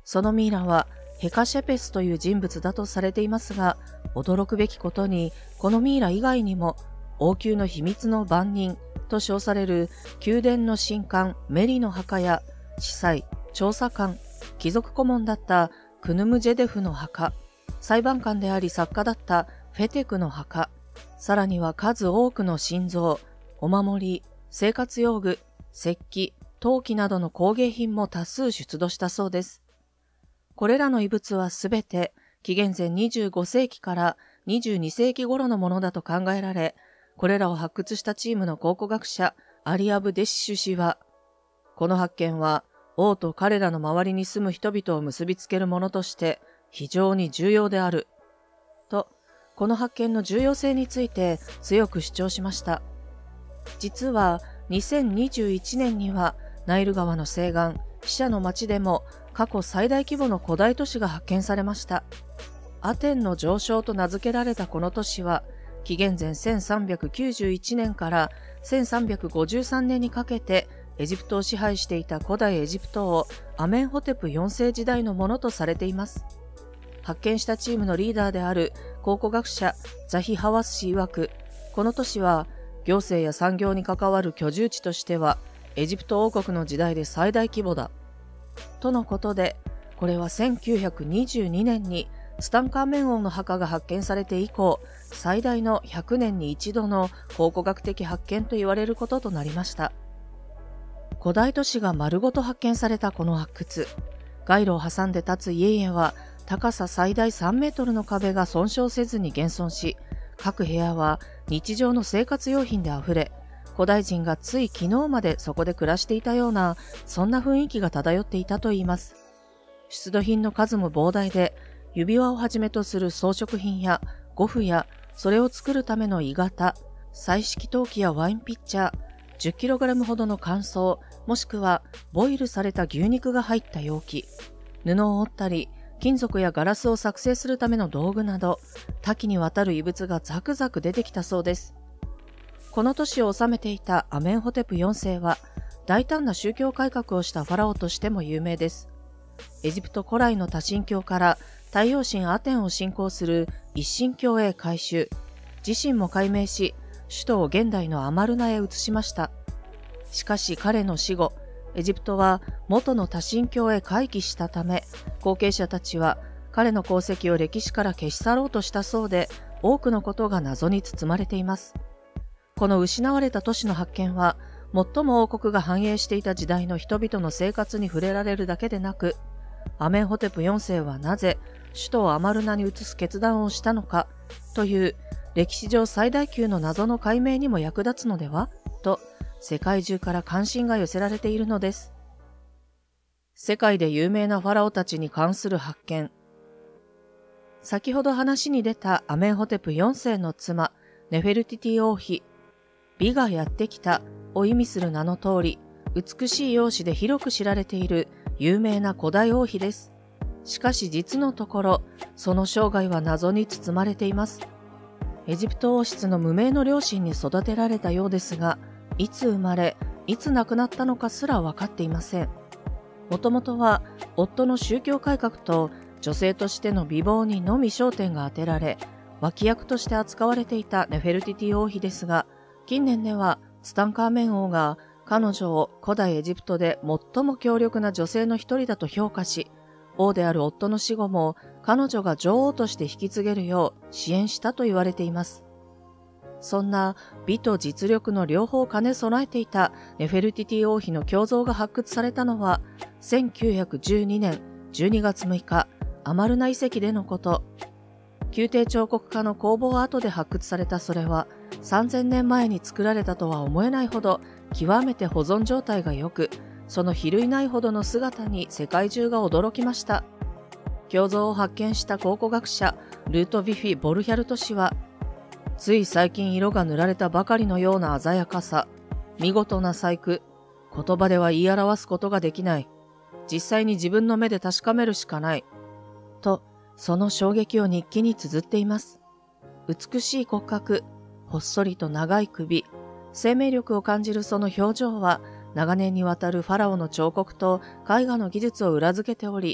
そのミイラはヘカシェペスという人物だとされていますが、驚くべきことにこのミイラ以外にも王宮の秘密の番人と称される宮殿の神官メリの墓や司祭、調査官、貴族顧問だったクヌムジェデフの墓、裁判官であり作家だったフェテクの墓、さらには数多くの神像、お守り、生活用具、石器、陶器などの工芸品も多数出土したそうです。これらの遺物はすべて紀元前にじゅうごせいきからにじゅうにせいき頃のものだと考えられ、これらを発掘したチームの考古学者アリアブ・デシシュ氏は、この発見は王と彼らの周りに住む人々を結びつけるものとして非常に重要であると、この発見の重要性について強く主張しました。実はにせんにじゅういちねんにはナイル川の西岸ピシャの町でも過去最大規模の古代都市が発見されました。アテンの上昇と名付けられたこの都市は紀元前せんさんびゃくきゅうじゅういちねんからせんさんびゃくごじゅうさんねんにかけてエジプトを支配していた古代エジプト王アメンホテプよんせい時代のものとされています。発見したチームのリーダーである考古学者ザヒ・ハワス氏曰く、この都市は行政や産業に関わる居住地としてはエジプト王国の時代で最大規模だとのことで、これはせんきゅうひゃくにじゅうにねんにツタンカーメン王の墓が発見されて以降、最大のひゃくねんに一度の考古学的発見と言われることとなりました。古代都市が丸ごと発見されたこの発掘、街路を挟んで立つ家々は高さ最大さんメートルの壁が損傷せずに現存し、各部屋は日常の生活用品であふれ、古代人がつい昨日までそこで暮らしていたような、そんな雰囲気が漂っていたといいます。出土品の数も膨大で、指輪をはじめとする装飾品や呉服やそれを作るための鋳型、彩色陶器やワインピッチャー、じゅっキログラム ほどの乾燥、もしくはボイルされた牛肉が入った容器、布を織ったり、金属やガラスを作成するための道具など、多岐にわたる遺物がザクザク出てきたそうです。この都市を治めていたアメンホテプよんせいは、大胆な宗教改革をしたファラオとしても有名です。エジプト古来の多神教から太陽神アテンを信仰する一神教へ改宗、自身も改名し、首都を現代のアマルナへ移しました。しかし彼の死後、エジプトは元の多神教へ回帰したため、後継者たちは彼の功績を歴史から消し去ろうとしたそうで、多くのことが謎に包まれています。この失われた都市の発見は、最も王国が繁栄していた時代の人々の生活に触れられるだけでなく、アメンホテプよんせいはなぜ首都をアマルナに移す決断をしたのかという歴史上最大級の謎の解明にも役立つのではと、世界中から関心が寄せられているのです。世界で有名なファラオたちに関する発見。先ほど話に出たアメンホテプよんせいの妻、ネフェルティティ王妃、美がやってきたを意味する名の通り、美しい容姿で広く知られている有名な古代王妃です。しかし実のところ、その生涯は謎に包まれています。エジプト王室の無名の両親に育てられたようですが、いつ生まれ、いつ亡くなったのかすら分かっていません。もともとは夫の宗教改革と女性としての美貌にのみ焦点が当てられ、脇役として扱われていたネフェルティティ王妃ですが、近年ではツタンカーメン王が彼女を古代エジプトで最も強力な女性の一人だと評価し、王である夫の死後も彼女が女王として引き継げるよう支援したと言われています。そんな美と実力の両方を兼ね備えていたネフェルティティ王妃の胸像が発掘されたのはせんきゅうひゃくじゅうにねんじゅうにがつむいか、アマルナ遺跡でのこと。宮廷彫刻家の工房跡で発掘されたそれはさんぜんねんまえに作られたとは思えないほど極めて保存状態が良く、その比類ないほどの姿に世界中が驚きました。胸像を発見した考古学者ルートヴィフィ・ボルヒャルト氏は、つい最近色が塗られたばかりのような鮮やかさ、見事な細工、言葉では言い表すことができない。実際に自分の目で確かめるしかない。と、その衝撃を日記に綴っています。美しい骨格、ほっそりと長い首、生命力を感じるその表情は、長年にわたるファラオの彫刻と絵画の技術を裏付けており、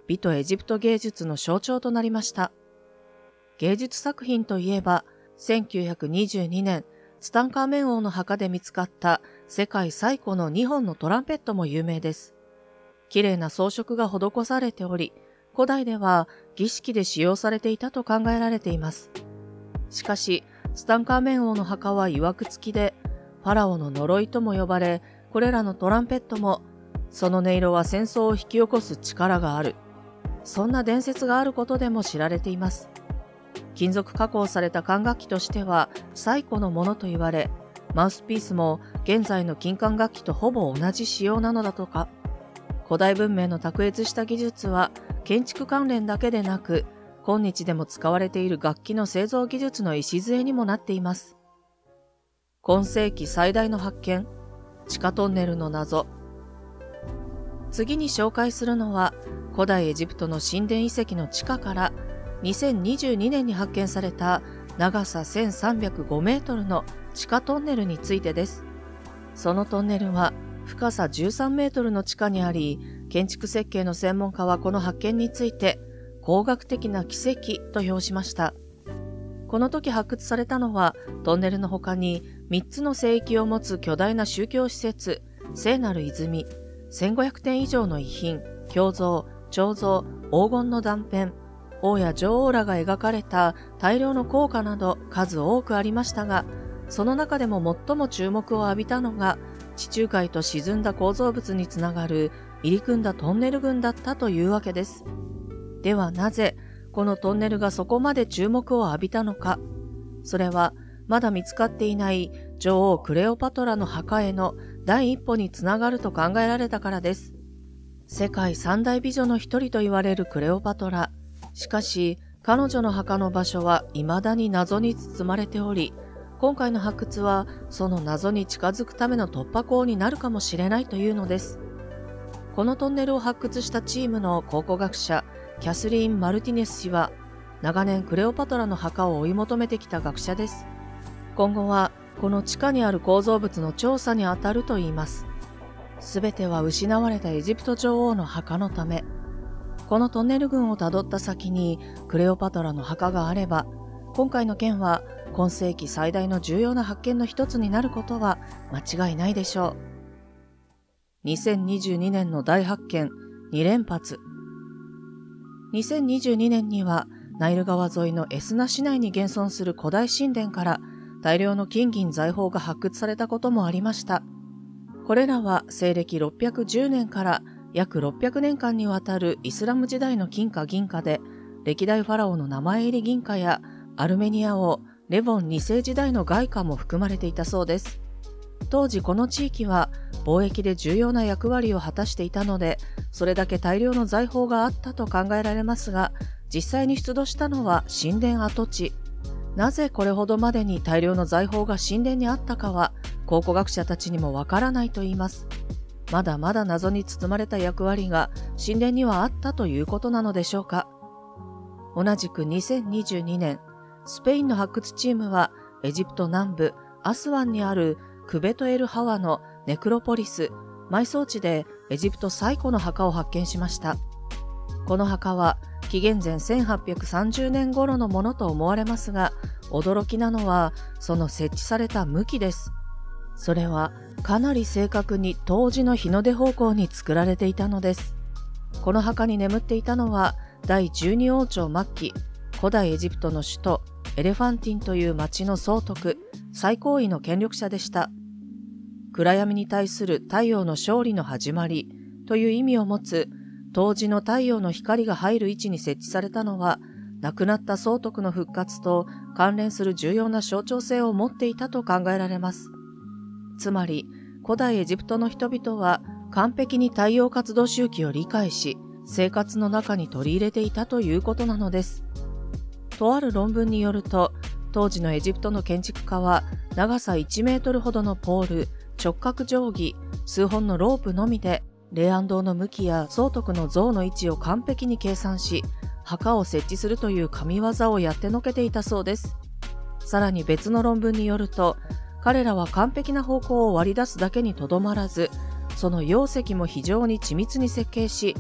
美とエジプト芸術の象徴となりました。芸術作品といえば、せんきゅうひゃくにじゅうにねん、ツタンカーメン王の墓で見つかった世界最古のにほんのトランペットも有名です。綺麗な装飾が施されており、古代では儀式で使用されていたと考えられています。しかし、ツタンカーメン王の墓は曰く付きで、ファラオの呪いとも呼ばれ、これらのトランペットも、その音色は戦争を引き起こす力がある。そんな伝説があることでも知られています。金属加工された管楽器としては最古のものと言われ、マウスピースも現在の金管楽器とほぼ同じ仕様なのだとか。古代文明の卓越した技術は建築関連だけでなく、今日でも使われている楽器の製造技術の礎にもなっています。今世紀最大の発見、地下トンネルの謎。次に紹介するのは、古代エジプトの神殿遺跡の地下からにせんにじゅうにねんに発見された長させんさんびゃくごメートルの地下トンネルについてです。そのトンネルは深さじゅうさんメートルの地下にあり、建築設計の専門家はこの発見について工学的な奇跡と評しました。この時発掘されたのはトンネルの他にみっつの聖域を持つ巨大な宗教施設、聖なる泉、せんごひゃくてん以上の遺品、胸像、彫像、黄金の断片、王や女王らが描かれた大量の硬貨など数多くありましたが、その中でも最も注目を浴びたのが地中海と沈んだ構造物につながる入り組んだトンネル群だったというわけです。ではなぜこのトンネルがそこまで注目を浴びたのか。それはまだ見つかっていない女王クレオパトラの墓への第一歩につながると考えられたからです。世界三大美女の一人と言われるクレオパトラ。しかし彼女の墓の場所は未だに謎に包まれており、今回の発掘はその謎に近づくための突破口になるかもしれないというのです。このトンネルを発掘したチームの考古学者キャスリーン・マルティネス氏は長年クレオパトラの墓を追い求めてきた学者です。今後はこの地下にある構造物の調査に当たるといいます。すべては失われたエジプト女王の墓のため。このトンネル群をたどった先にクレオパトラの墓があれば、今回の件は今世紀最大の重要な発見の一つになることは間違いないでしょう。にせんにじゅうにねんの大発見に連発。にせんにじゅうにねんにはナイル川沿いのエスナ市内に現存する古代神殿から大量の金銀財宝が発掘されたこともありました。これらは西暦ろっぴゃくじゅうねんから約ろっぴゃくねんかんにわたるイスラム時代の金貨銀貨で、歴代ファラオの名前入り銀貨やアルメニア王レボンにせい時代の外貨も含まれていたそうです。当時この地域は貿易で重要な役割を果たしていたので、それだけ大量の財宝があったと考えられますが、実際に出土したのは神殿跡地。なぜこれほどまでに大量の財宝が神殿にあったかは、考古学者たちにもわからないと言います。まだまだ謎に包まれた役割が神殿にはあったということなのでしょうか。同じくにせんにじゅうにねん、スペインの発掘チームはエジプト南部アスワンにあるクベトエルハワのネクロポリス、埋葬地でエジプト最古の墓を発見しました。この墓は紀元前せんはっぴゃくさんじゅうねん頃のものと思われますが、驚きなのはその設置された向きです。それはかなり正確に当時の日の出方向に作られていたのです。この墓に眠っていたのは第じゅうに王朝末期、古代エジプトの首都エレファンティンという町の総督、最高位の権力者でした。暗闇に対する太陽の勝利の始まりという意味を持つ当時の太陽の光が入る位置に設置されたのは、亡くなった総督の復活と関連する重要な象徴性を持っていたと考えられます。つまり、古代エジプトの人々は完璧に太陽活動周期を理解し、生活の中に取り入れていたということなのです。とある論文によると、当時のエジプトの建築家は長さいちメートルほどのポール、直角定規、数本のロープのみで霊安堂の向きや総督の像の位置を完璧に計算し、墓を設置するという神業をやってのけていたそうです。さらに別の論文によると、彼らは完璧な方向を割り出すだけにとどまらず、その容積も非常に緻密に設計し、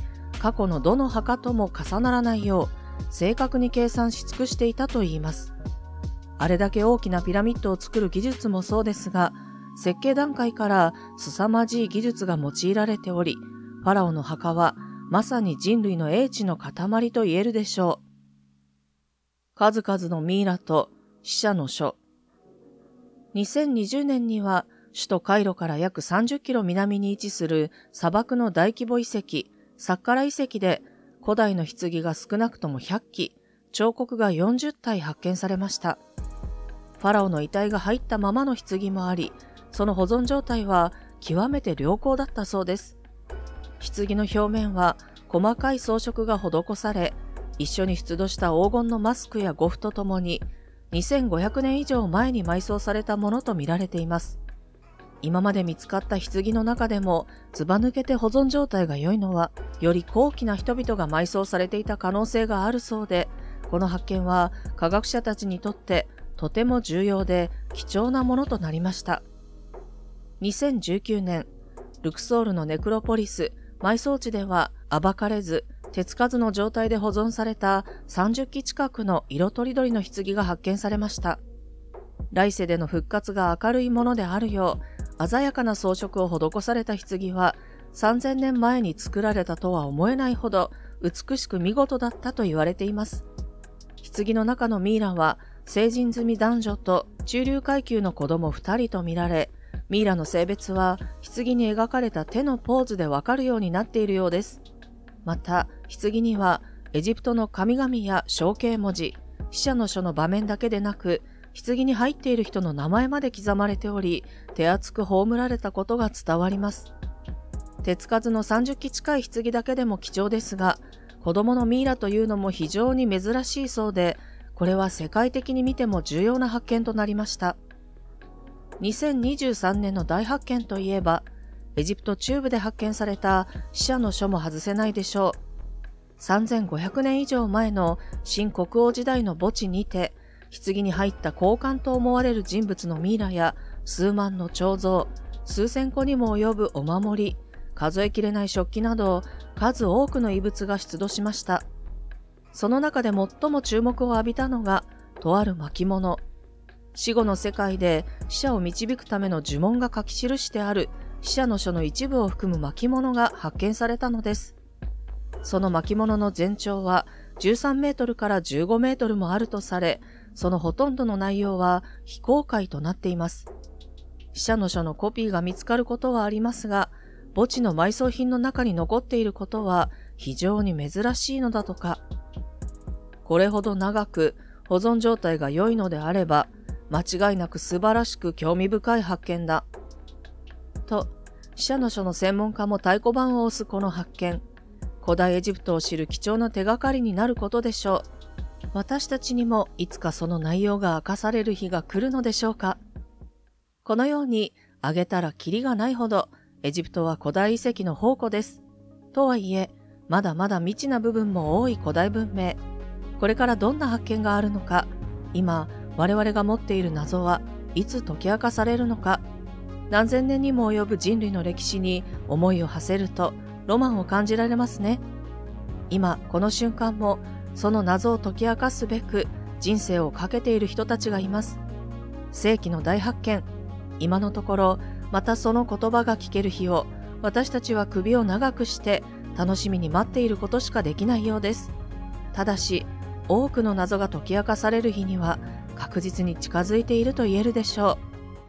過去のどの墓とも重ならないよう正確に計算し尽くしていたといいます。あれだけ大きなピラミッドを作る技術もそうですが、設計段階から凄まじい技術が用いられており、ファラオの墓はまさに人類の英知の塊と言えるでしょう。数々のミイラと死者の書。にせんにじゅうねんには首都カイロから約さんじゅっキロ南に位置する砂漠の大規模遺跡、サッカラ遺跡で古代の棺が少なくともひゃっき、彫刻がよんじゅったい発見されました。ファラオの遺体が入ったままの棺もあり、その保存状態は極めて良好だったそうです。棺の表面は細かい装飾が施され、一緒に出土した黄金のマスクや呉服とともににせんごひゃくねん以上前に埋葬されたものとみられています。今まで見つかった棺の中でもずば抜けて保存状態が良いのは、より高貴な人々が埋葬されていた可能性があるそうで、この発見は科学者たちにとってとても重要で貴重なものとなりました。にせんじゅうきゅうねん、ルクソールのネクロポリス埋葬地では暴かれず手つかずの状態で保存されたさんじゅっき近くの色とりどりの棺が発見されました。来世での復活が明るいものであるよう鮮やかな装飾を施された棺はさんぜんねんまえに作られたとは思えないほど美しく見事だったと言われています。棺の中のミイラは成人済み男女と中流階級の子供ふたりとみられ、ミイラの性別は棺に描かれた手のポーズでわかるようになっているようです。また、棺にはエジプトの神々や象形文字、死者の書の場面だけでなく、棺に入っている人の名前まで刻まれており、手厚く葬られたことが伝わります。手つかずのさんじゅっき近い棺だけでも貴重ですが、子供のミイラというのも非常に珍しいそうで、これは世界的に見ても重要な発見となりました。にせんにじゅうさんねんの大発見といえば、エジプト中部で発見された死者の書も外せないでしょう。さんぜんごひゃくねん以上前の新国王時代の墓地にて、棺に入った高官と思われる人物のミイラや数万の彫像、数千個にも及ぶお守り、数えきれない食器など数多くの遺物が出土しました。その中で最も注目を浴びたのが、とある巻物。死後の世界で死者を導くための呪文が書き記してある死者の書の一部を含む巻物が発見されたのです。その巻物の全長はじゅうさんメートルからじゅうごメートルもあるとされ、そのほとんどの内容は非公開となっています。死者の書のコピーが見つかることはありますが、墓地の埋葬品の中に残っていることは非常に珍しいのだとか。これほど長く保存状態が良いのであれば、間違いなく素晴らしく興味深い発見だ。と、死者の書の専門家も太鼓判を押すこの発見、古代エジプトを知る貴重な手がかりになることでしょう。私たちにもいつかその内容が明かされる日が来るのでしょうか。このように、挙げたらキリがないほど、エジプトは古代遺跡の宝庫です。とはいえ、まだまだ未知な部分も多い古代文明。これからどんな発見があるのか、今、我々が持っている謎はいつ解き明かされるのか、何千年にも及ぶ人類の歴史に思いを馳せるとロマンを感じられますね。今、この瞬間もその謎を解き明かすべく人生をかけている人たちがいます。世紀の大発見、今のところまたその言葉が聞ける日を私たちは首を長くして楽しみに待っていることしかできないようです。ただし、多くの謎が解き明かされる日には確実に近づいていると言えるでしょう。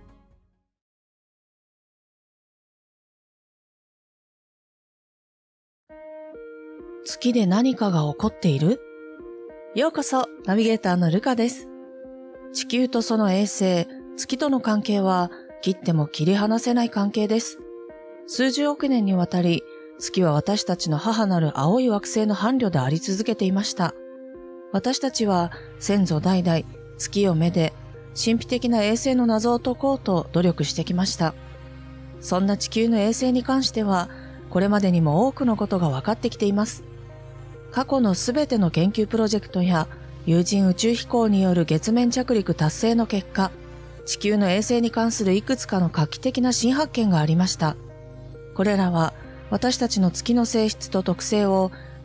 月で何かが起こっている？ようこそ、ナビゲーターのルカです。地球とその衛星、月との関係は切っても切り離せない関係です。数十億年にわたり、月は私たちの母なる青い惑星の伴侶であり続けていました。私たちは先祖代々、月をめで、神秘的な衛星の謎を解こうと努力してきました。そんな地球の衛星に関しては、これまでにも多くのことが分かってきています。過去のすべての研究プロジェクトや有人宇宙飛行による月面着陸達成の結果、地球の衛星に関するいくつかの画期的な新発見がありました。これらは私たちの月の性質と特性を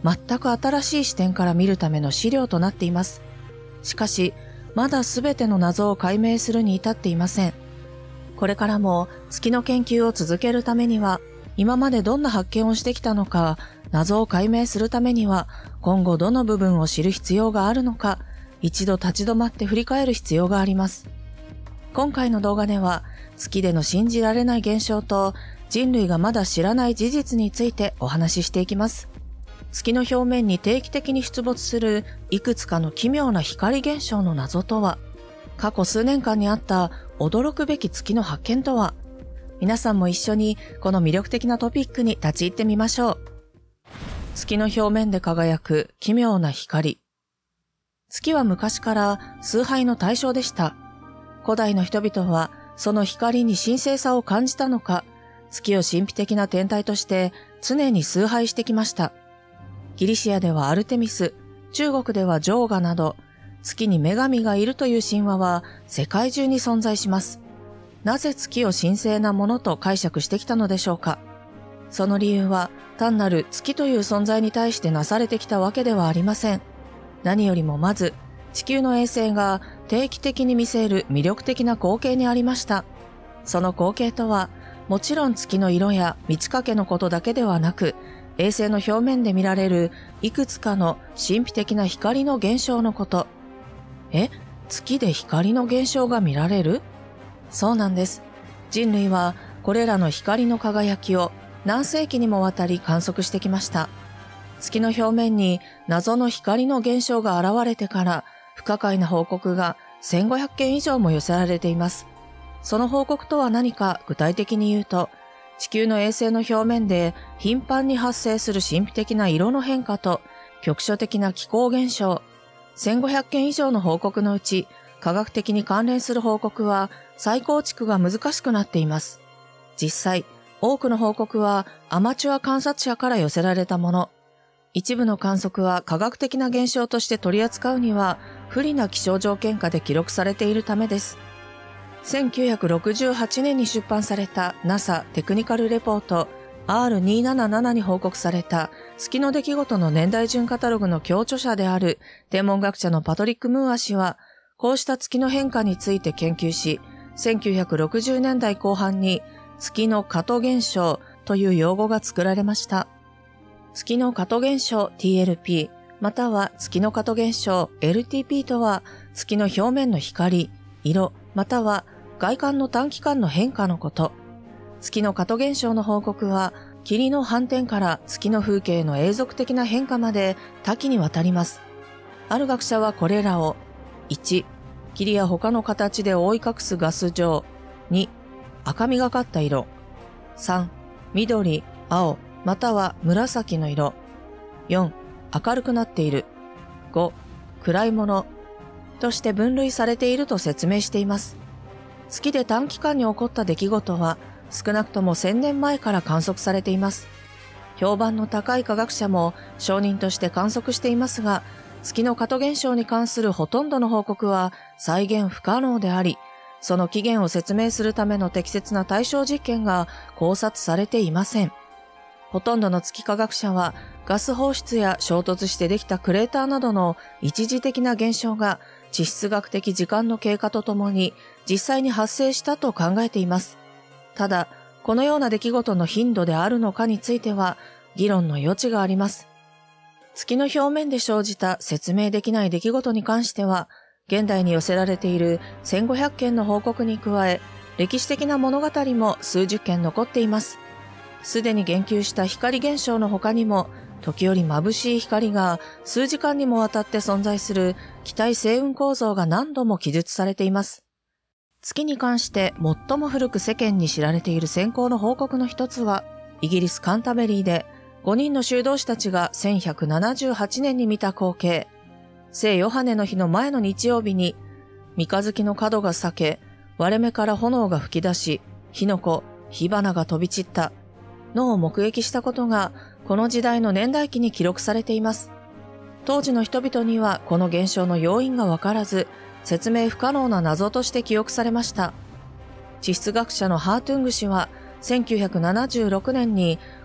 全く新しい視点から見るための資料となっています。しかし、まだすべての謎を解明するに至っていません。これからも月の研究を続けるためには、今までどんな発見をしてきたのか、謎を解明するためには、今後どの部分を知る必要があるのか、一度立ち止まって振り返る必要があります。今回の動画では、月での信じられない現象と、人類がまだ知らない事実についてお話ししていきます。月の表面に定期的に出没するいくつかの奇妙な光現象の謎とは、過去数年間にあった驚くべき月の発見とは、皆さんも一緒にこの魅力的なトピックに立ち入ってみましょう。月の表面で輝く奇妙な光。月は昔から崇拝の対象でした。古代の人々はその光に神聖さを感じたのか、月を神秘的な天体として常に崇拝してきました。ギリシアではアルテミス、中国ではジョーガなど、月に女神がいるという神話は世界中に存在します。なぜ月を神聖なものと解釈してきたのでしょうか。その理由は単なる月という存在に対してなされてきたわけではありません。何よりもまず、地球の衛星が定期的に見せる魅力的な光景にありました。その光景とは、もちろん月の色や満ち欠けのことだけではなく、衛星の表面で見られるいくつかの神秘的な光の現象のこと。え、月で光の現象が見られる？そうなんです。人類はこれらの光の輝きを何世紀にもわたり観測してきました。月の表面に謎の光の現象が現れてから不可解な報告がせんごひゃっけん以上も寄せられています。その報告とは何か具体的に言うと、地球の衛星の表面で頻繁に発生する神秘的な色の変化と局所的な気候現象、せんごひゃっけん以上の報告のうち科学的に関連する報告は再構築が難しくなっています。実際、多くの報告はアマチュア観察者から寄せられたもの。一部の観測は科学的な現象として取り扱うには不利な気象条件下で記録されているためです。せんきゅうひゃくろくじゅうはちねんに出版された ナサ テクニカルレポート アールにひゃくななじゅうなな に報告された月の出来事の年代順カタログの共著者である天文学者のパトリック・ムーア氏は、こうした月の変化について研究し、せんきゅうひゃくろくじゅうねんだいこう半に月の過渡現象という用語が作られました。月の過渡現象 ティーエルピー または月の過渡現象 エルティーピー とは、月の表面の光、色または外観の短期間の変化のこと。月の過渡現象の報告は、霧の反転から月の風景の永続的な変化まで多岐にわたります。ある学者はこれらを、いち、霧や他の形で覆い隠すガス状、に、赤みがかった色、さん、緑、青、または紫の色、よん、明るくなっている、ご、暗いもの、として分類されていると説明しています。月で短期間に起こった出来事は少なくともせんねんまえから観測されています。評判の高い科学者も証人として観測していますが、月の過渡現象に関するほとんどの報告は再現不可能であり、その起源を説明するための適切な対象実験が考察されていません。ほとんどの月科学者はガス放出や衝突してできたクレーターなどの一時的な現象が地質学的時間の経過とともに実際に発生したと考えています。ただ、このような出来事の頻度であるのかについては議論の余地があります。月の表面で生じた説明できない出来事に関しては、現代に寄せられているせんごひゃっけんの報告に加え、歴史的な物語も数十件残っています。すでに言及した光現象の他にも、時折眩しい光が数時間にもわたって存在する気体星雲構造が何度も記述されています。月に関して最も古く世間に知られている先行の報告の一つは、イギリスカンタベリーでごにんの修道士たちがせんひゃくななじゅうはちねんに見た光景。聖ヨハネの日の前の日曜日に、三日月の角が裂け、割れ目から炎が吹き出し、火の粉、火花が飛び散ったのを目撃したことが、この時代の年代記に記録されています。当時の人々にはこの現象の要因がわからず、説明不可能な謎として記憶されました。地質学者のハートゥング氏は、せんきゅうひゃくななじゅうろくねんに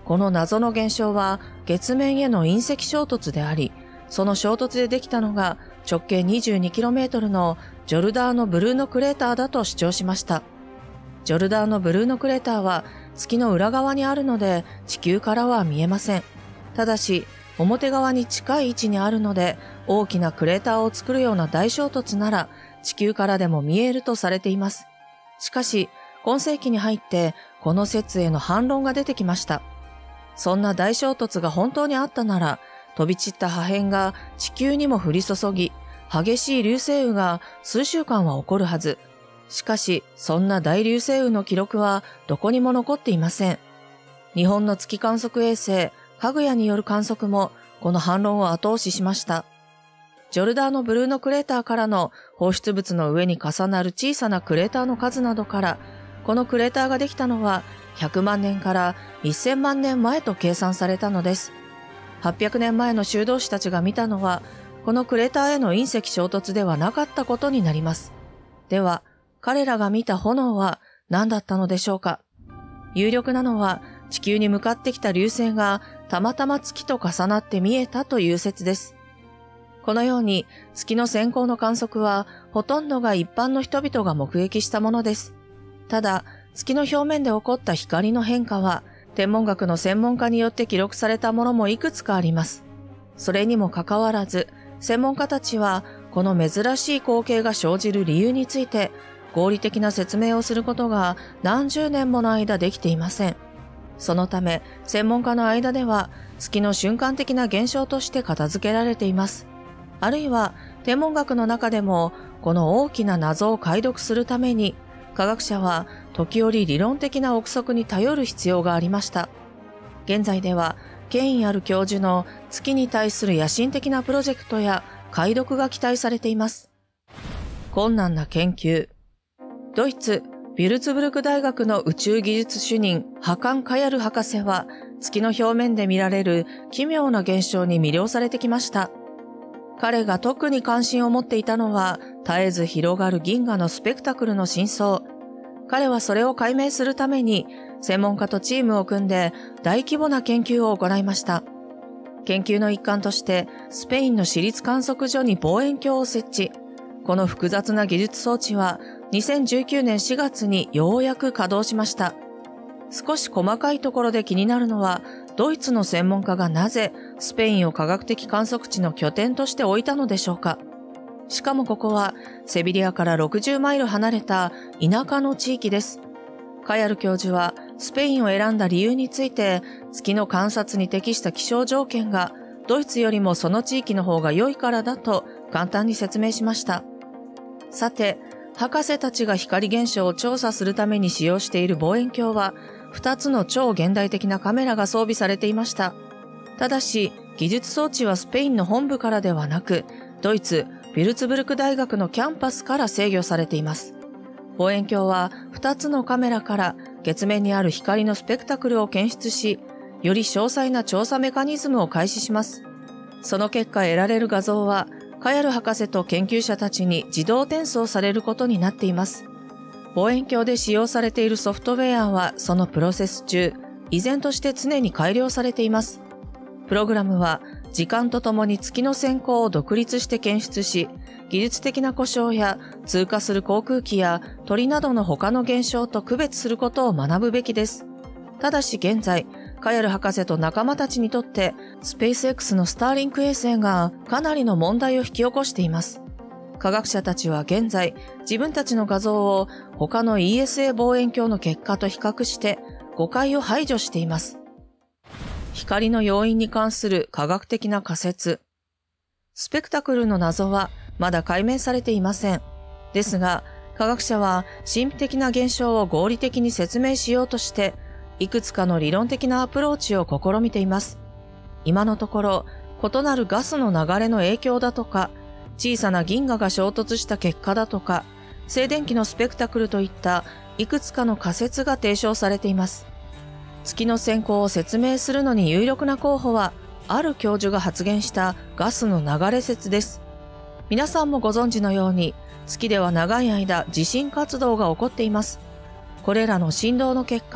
この謎の現象は月面への隕石衝突であり、その衝突でできたのが直径 にじゅうにキロメートル のジョルダーノ・ブルーノクレーターだと主張しました。ジョルダーノ・ブルーノクレーターは月の裏側にあるので地球からは見えません。ただし、表側に近い位置にあるので大きなクレーターを作るような大衝突なら地球からでも見えるとされています。しかし、今世紀に入ってこの説への反論が出てきました。そんな大衝突が本当にあったなら、飛び散った破片が地球にも降り注ぎ、激しい流星雨が数週間は起こるはず。しかし、そんな大流星雨の記録はどこにも残っていません。日本の月観測衛星、かぐやによる観測もこの反論を後押ししました。ジョルダーノ・ブルーノクレーターからの放出物の上に重なる小さなクレーターの数などから、このクレーターができたのはひゃくまんねんからせんまんねんまえと計算されたのです。はっぴゃくねんまえの修道士たちが見たのは、このクレーターへの隕石衝突ではなかったことになります。では、彼らが見た炎は何だったのでしょうか。有力なのは、地球に向かってきた流星がたまたま月と重なって見えたという説です。このように月の閃光の観測はほとんどが一般の人々が目撃したものです。ただ、月の表面で起こった光の変化は天文学の専門家によって記録されたものもいくつかあります。それにもかかわらず、専門家たちはこの珍しい光景が生じる理由について合理的な説明をすることが何十年もの間できていません。そのため、専門家の間では月の瞬間的な現象として片付けられています。あるいは天文学の中でもこの大きな謎を解読するために科学者は時折理論的な憶測に頼る必要がありました。現在では権威ある教授の月に対する野心的なプロジェクトや解読が期待されています。困難な研究。ドイツビュルツブルク大学の宇宙技術主任ハカン・カヤル博士は月の表面で見られる奇妙な現象に魅了されてきました。彼が特に関心を持っていたのは絶えず広がる銀河のスペクタクルの真相。彼はそれを解明するために専門家とチームを組んで大規模な研究を行いました。研究の一環としてスペインの市立観測所に望遠鏡を設置。この複雑な技術装置はにせんじゅうきゅうねんしがつにようやく稼働しました。少し細かいところで気になるのは、ドイツの専門家がなぜスペインを科学的観測地の拠点として置いたのでしょうか。しかもここはセビリアからろくじゅうマイル離れた田舎の地域です。カヤル教授はスペインを選んだ理由について、月の観察に適した気象条件がドイツよりもその地域の方が良いからだと簡単に説明しました。さて、博士たちが光現象を調査するために使用している望遠鏡は、ふたつの超現代的なカメラが装備されていました。ただし、技術装置はスペインの本部からではなく、ドイツ・ビュルツブルク大学のキャンパスから制御されています。望遠鏡はふたつのカメラから月面にある光のスペクタクルを検出し、より詳細な調査メカニズムを開始します。その結果得られる画像は、カヤル博士と研究者たちに自動転送されることになっています。望遠鏡で使用されているソフトウェアはそのプロセス中、依然として常に改良されています。プログラムは時間とともに月の閃光を独立して検出し、技術的な故障や通過する航空機や鳥などの他の現象と区別することを学ぶべきです。ただし現在、カヤル博士と仲間たちにとってスペース X のスターリンク衛星がかなりの問題を引き起こしています。科学者たちは現在自分たちの画像を他の イーエスエー 望遠鏡の結果と比較して誤解を排除しています。光の要因に関する科学的な仮説。スペクタクルの謎はまだ解明されていません。ですが、科学者は神秘的な現象を合理的に説明しようとしていくつかの理論的なアプローチを試みています。今のところ、異なるガスの流れの影響だとか、小さな銀河が衝突した結果だとか、静電気のスペクタクルといったいくつかの仮説が提唱されています。月の閃光を説明するのに有力な候補は、ある教授が発言したガスの流れ説です。皆さんもご存知のように、月では長い間地震活動が起こっています。これらの振動の結果、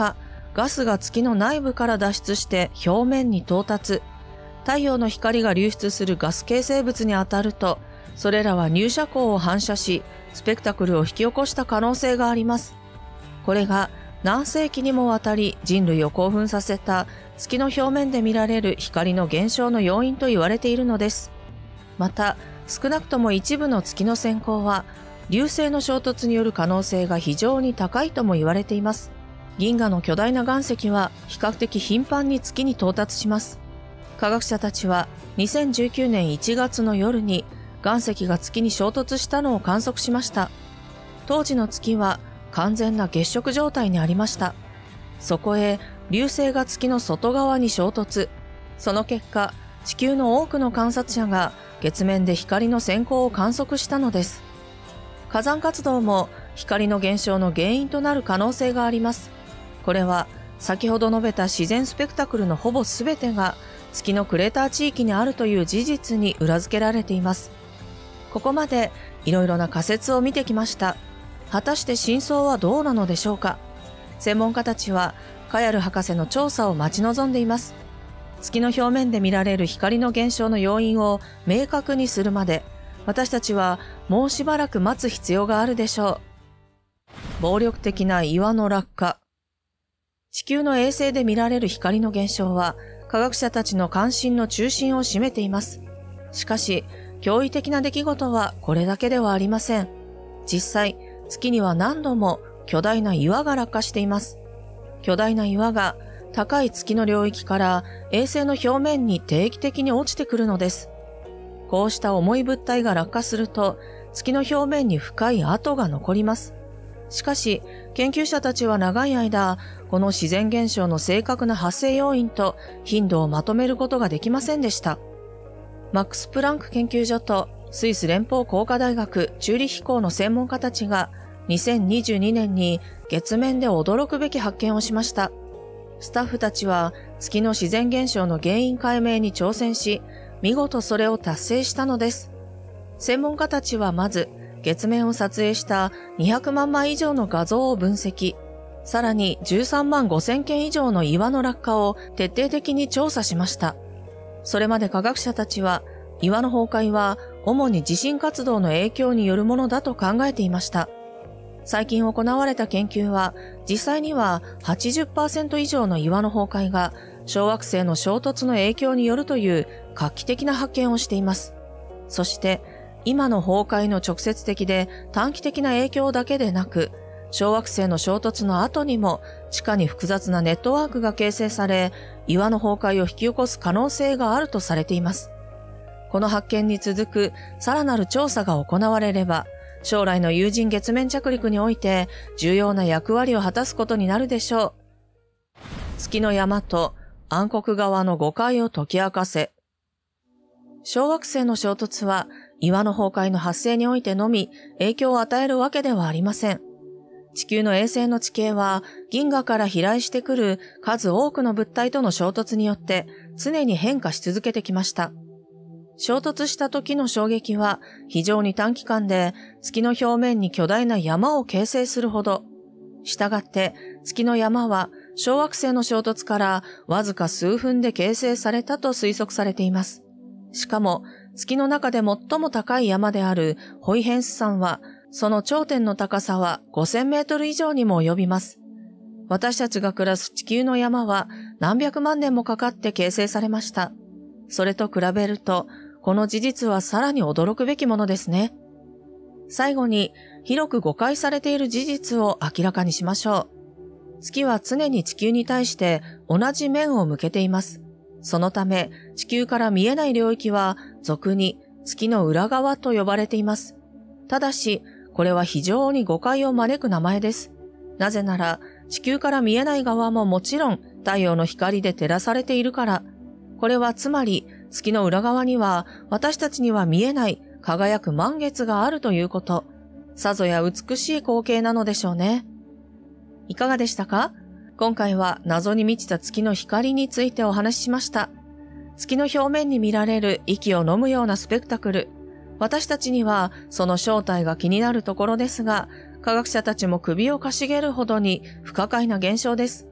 ガスが月の内部から脱出して表面に到達。太陽の光が流出するガス形成物に当たると、それらは入射光を反射し、スペクタクルを引き起こした可能性があります。これが何世紀にもわたり人類を興奮させた月の表面で見られる光の現象の要因と言われているのです。また、少なくとも一部の月の閃光は、流星の衝突による可能性が非常に高いとも言われています。銀河の巨大な岩石は比較的頻繁に月に到達します。科学者たちはにせんじゅうきゅうねんいちがつの夜に岩石が月に衝突したのを観測しました。当時の月は完全な月食状態にありました。そこへ流星が月の外側に衝突。その結果、地球の多くの観察者が月面で光の閃光を観測したのです。火山活動も光の現象の原因となる可能性があります。これは先ほど述べた自然スペクタクルのほぼ全てが月のクレーター地域にあるという事実に裏付けられています。ここまでいろいろな仮説を見てきました。果たして真相はどうなのでしょうか。専門家たちはカヤル博士の調査を待ち望んでいます。月の表面で見られる光の現象の要因を明確にするまで、私たちはもうしばらく待つ必要があるでしょう。暴力的な岩の落下。地球の衛星で見られる光の現象は、科学者たちの関心の中心を占めています。しかし、驚異的な出来事はこれだけではありません。実際、月には何度も巨大な岩が落下しています。巨大な岩が高い月の領域から衛星の表面に定期的に落ちてくるのです。こうした重い物体が落下すると、月の表面に深い跡が残ります。しかし、研究者たちは長い間、この自然現象の正確な発生要因と頻度をまとめることができませんでした。マックス・プランク研究所とスイス連邦工科大学チューリッヒ校の専門家たちがにせんにじゅうにねんに月面で驚くべき発見をしました。スタッフたちは月の自然現象の原因解明に挑戦し、見事それを達成したのです。専門家たちはまず、月面を撮影したにひゃくまんまい以上の画像を分析、さらにじゅうさんまんごせんけん以上の岩の落下を徹底的に調査しました。それまで科学者たちは、岩の崩壊は主に地震活動の影響によるものだと考えていました。最近行われた研究は、実際には はちじゅっパーセント 以上の岩の崩壊が小惑星の衝突の影響によるという画期的な発見をしています。そして、今の崩壊の直接的で短期的な影響だけでなく、小惑星の衝突の後にも地下に複雑なネットワークが形成され、岩の崩壊を引き起こす可能性があるとされています。この発見に続くさらなる調査が行われれば、将来の有人月面着陸において重要な役割を果たすことになるでしょう。月の山と暗黒側の誤解を解き明かせ。小惑星の衝突は岩の崩壊の発生においてのみ影響を与えるわけではありません。地球の衛星の地形は銀河から飛来してくる数多くの物体との衝突によって常に変化し続けてきました。衝突した時の衝撃は非常に短期間で月の表面に巨大な山を形成するほど。したがって月の山は小惑星の衝突からわずか数分で形成されたと推測されています。しかも月の中で最も高い山であるホイヘンス山はその頂点の高さはごせんメートル以上にも及びます。私たちが暮らす地球の山は何百万年もかかって形成されました。それと比べるとこの事実はさらに驚くべきものですね。最後に広く誤解されている事実を明らかにしましょう。月は常に地球に対して同じ面を向けています。そのため地球から見えない領域は俗に月の裏側と呼ばれています。ただしこれは非常に誤解を招く名前です。なぜなら地球から見えない側ももちろん太陽の光で照らされているから。これはつまり月の裏側には私たちには見えない輝く満月があるということ。さぞや美しい光景なのでしょうね。いかがでしたか？今回は謎に満ちた月の光についてお話ししました。月の表面に見られる息を飲むようなスペクタクル。私たちにはその正体が気になるところですが、科学者たちも首をかしげるほどに不可解な現象です。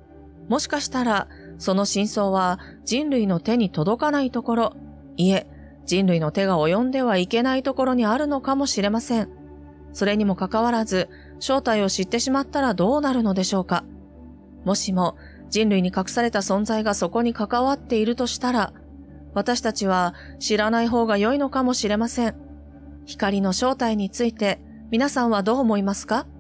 もしかしたら、その真相は人類の手に届かないところ、いえ、人類の手が及んではいけないところにあるのかもしれません。それにもかかわらず、正体を知ってしまったらどうなるのでしょうか。もしも人類に隠された存在がそこに関わっているとしたら、私たちは知らない方が良いのかもしれません。光の正体について皆さんはどう思いますか？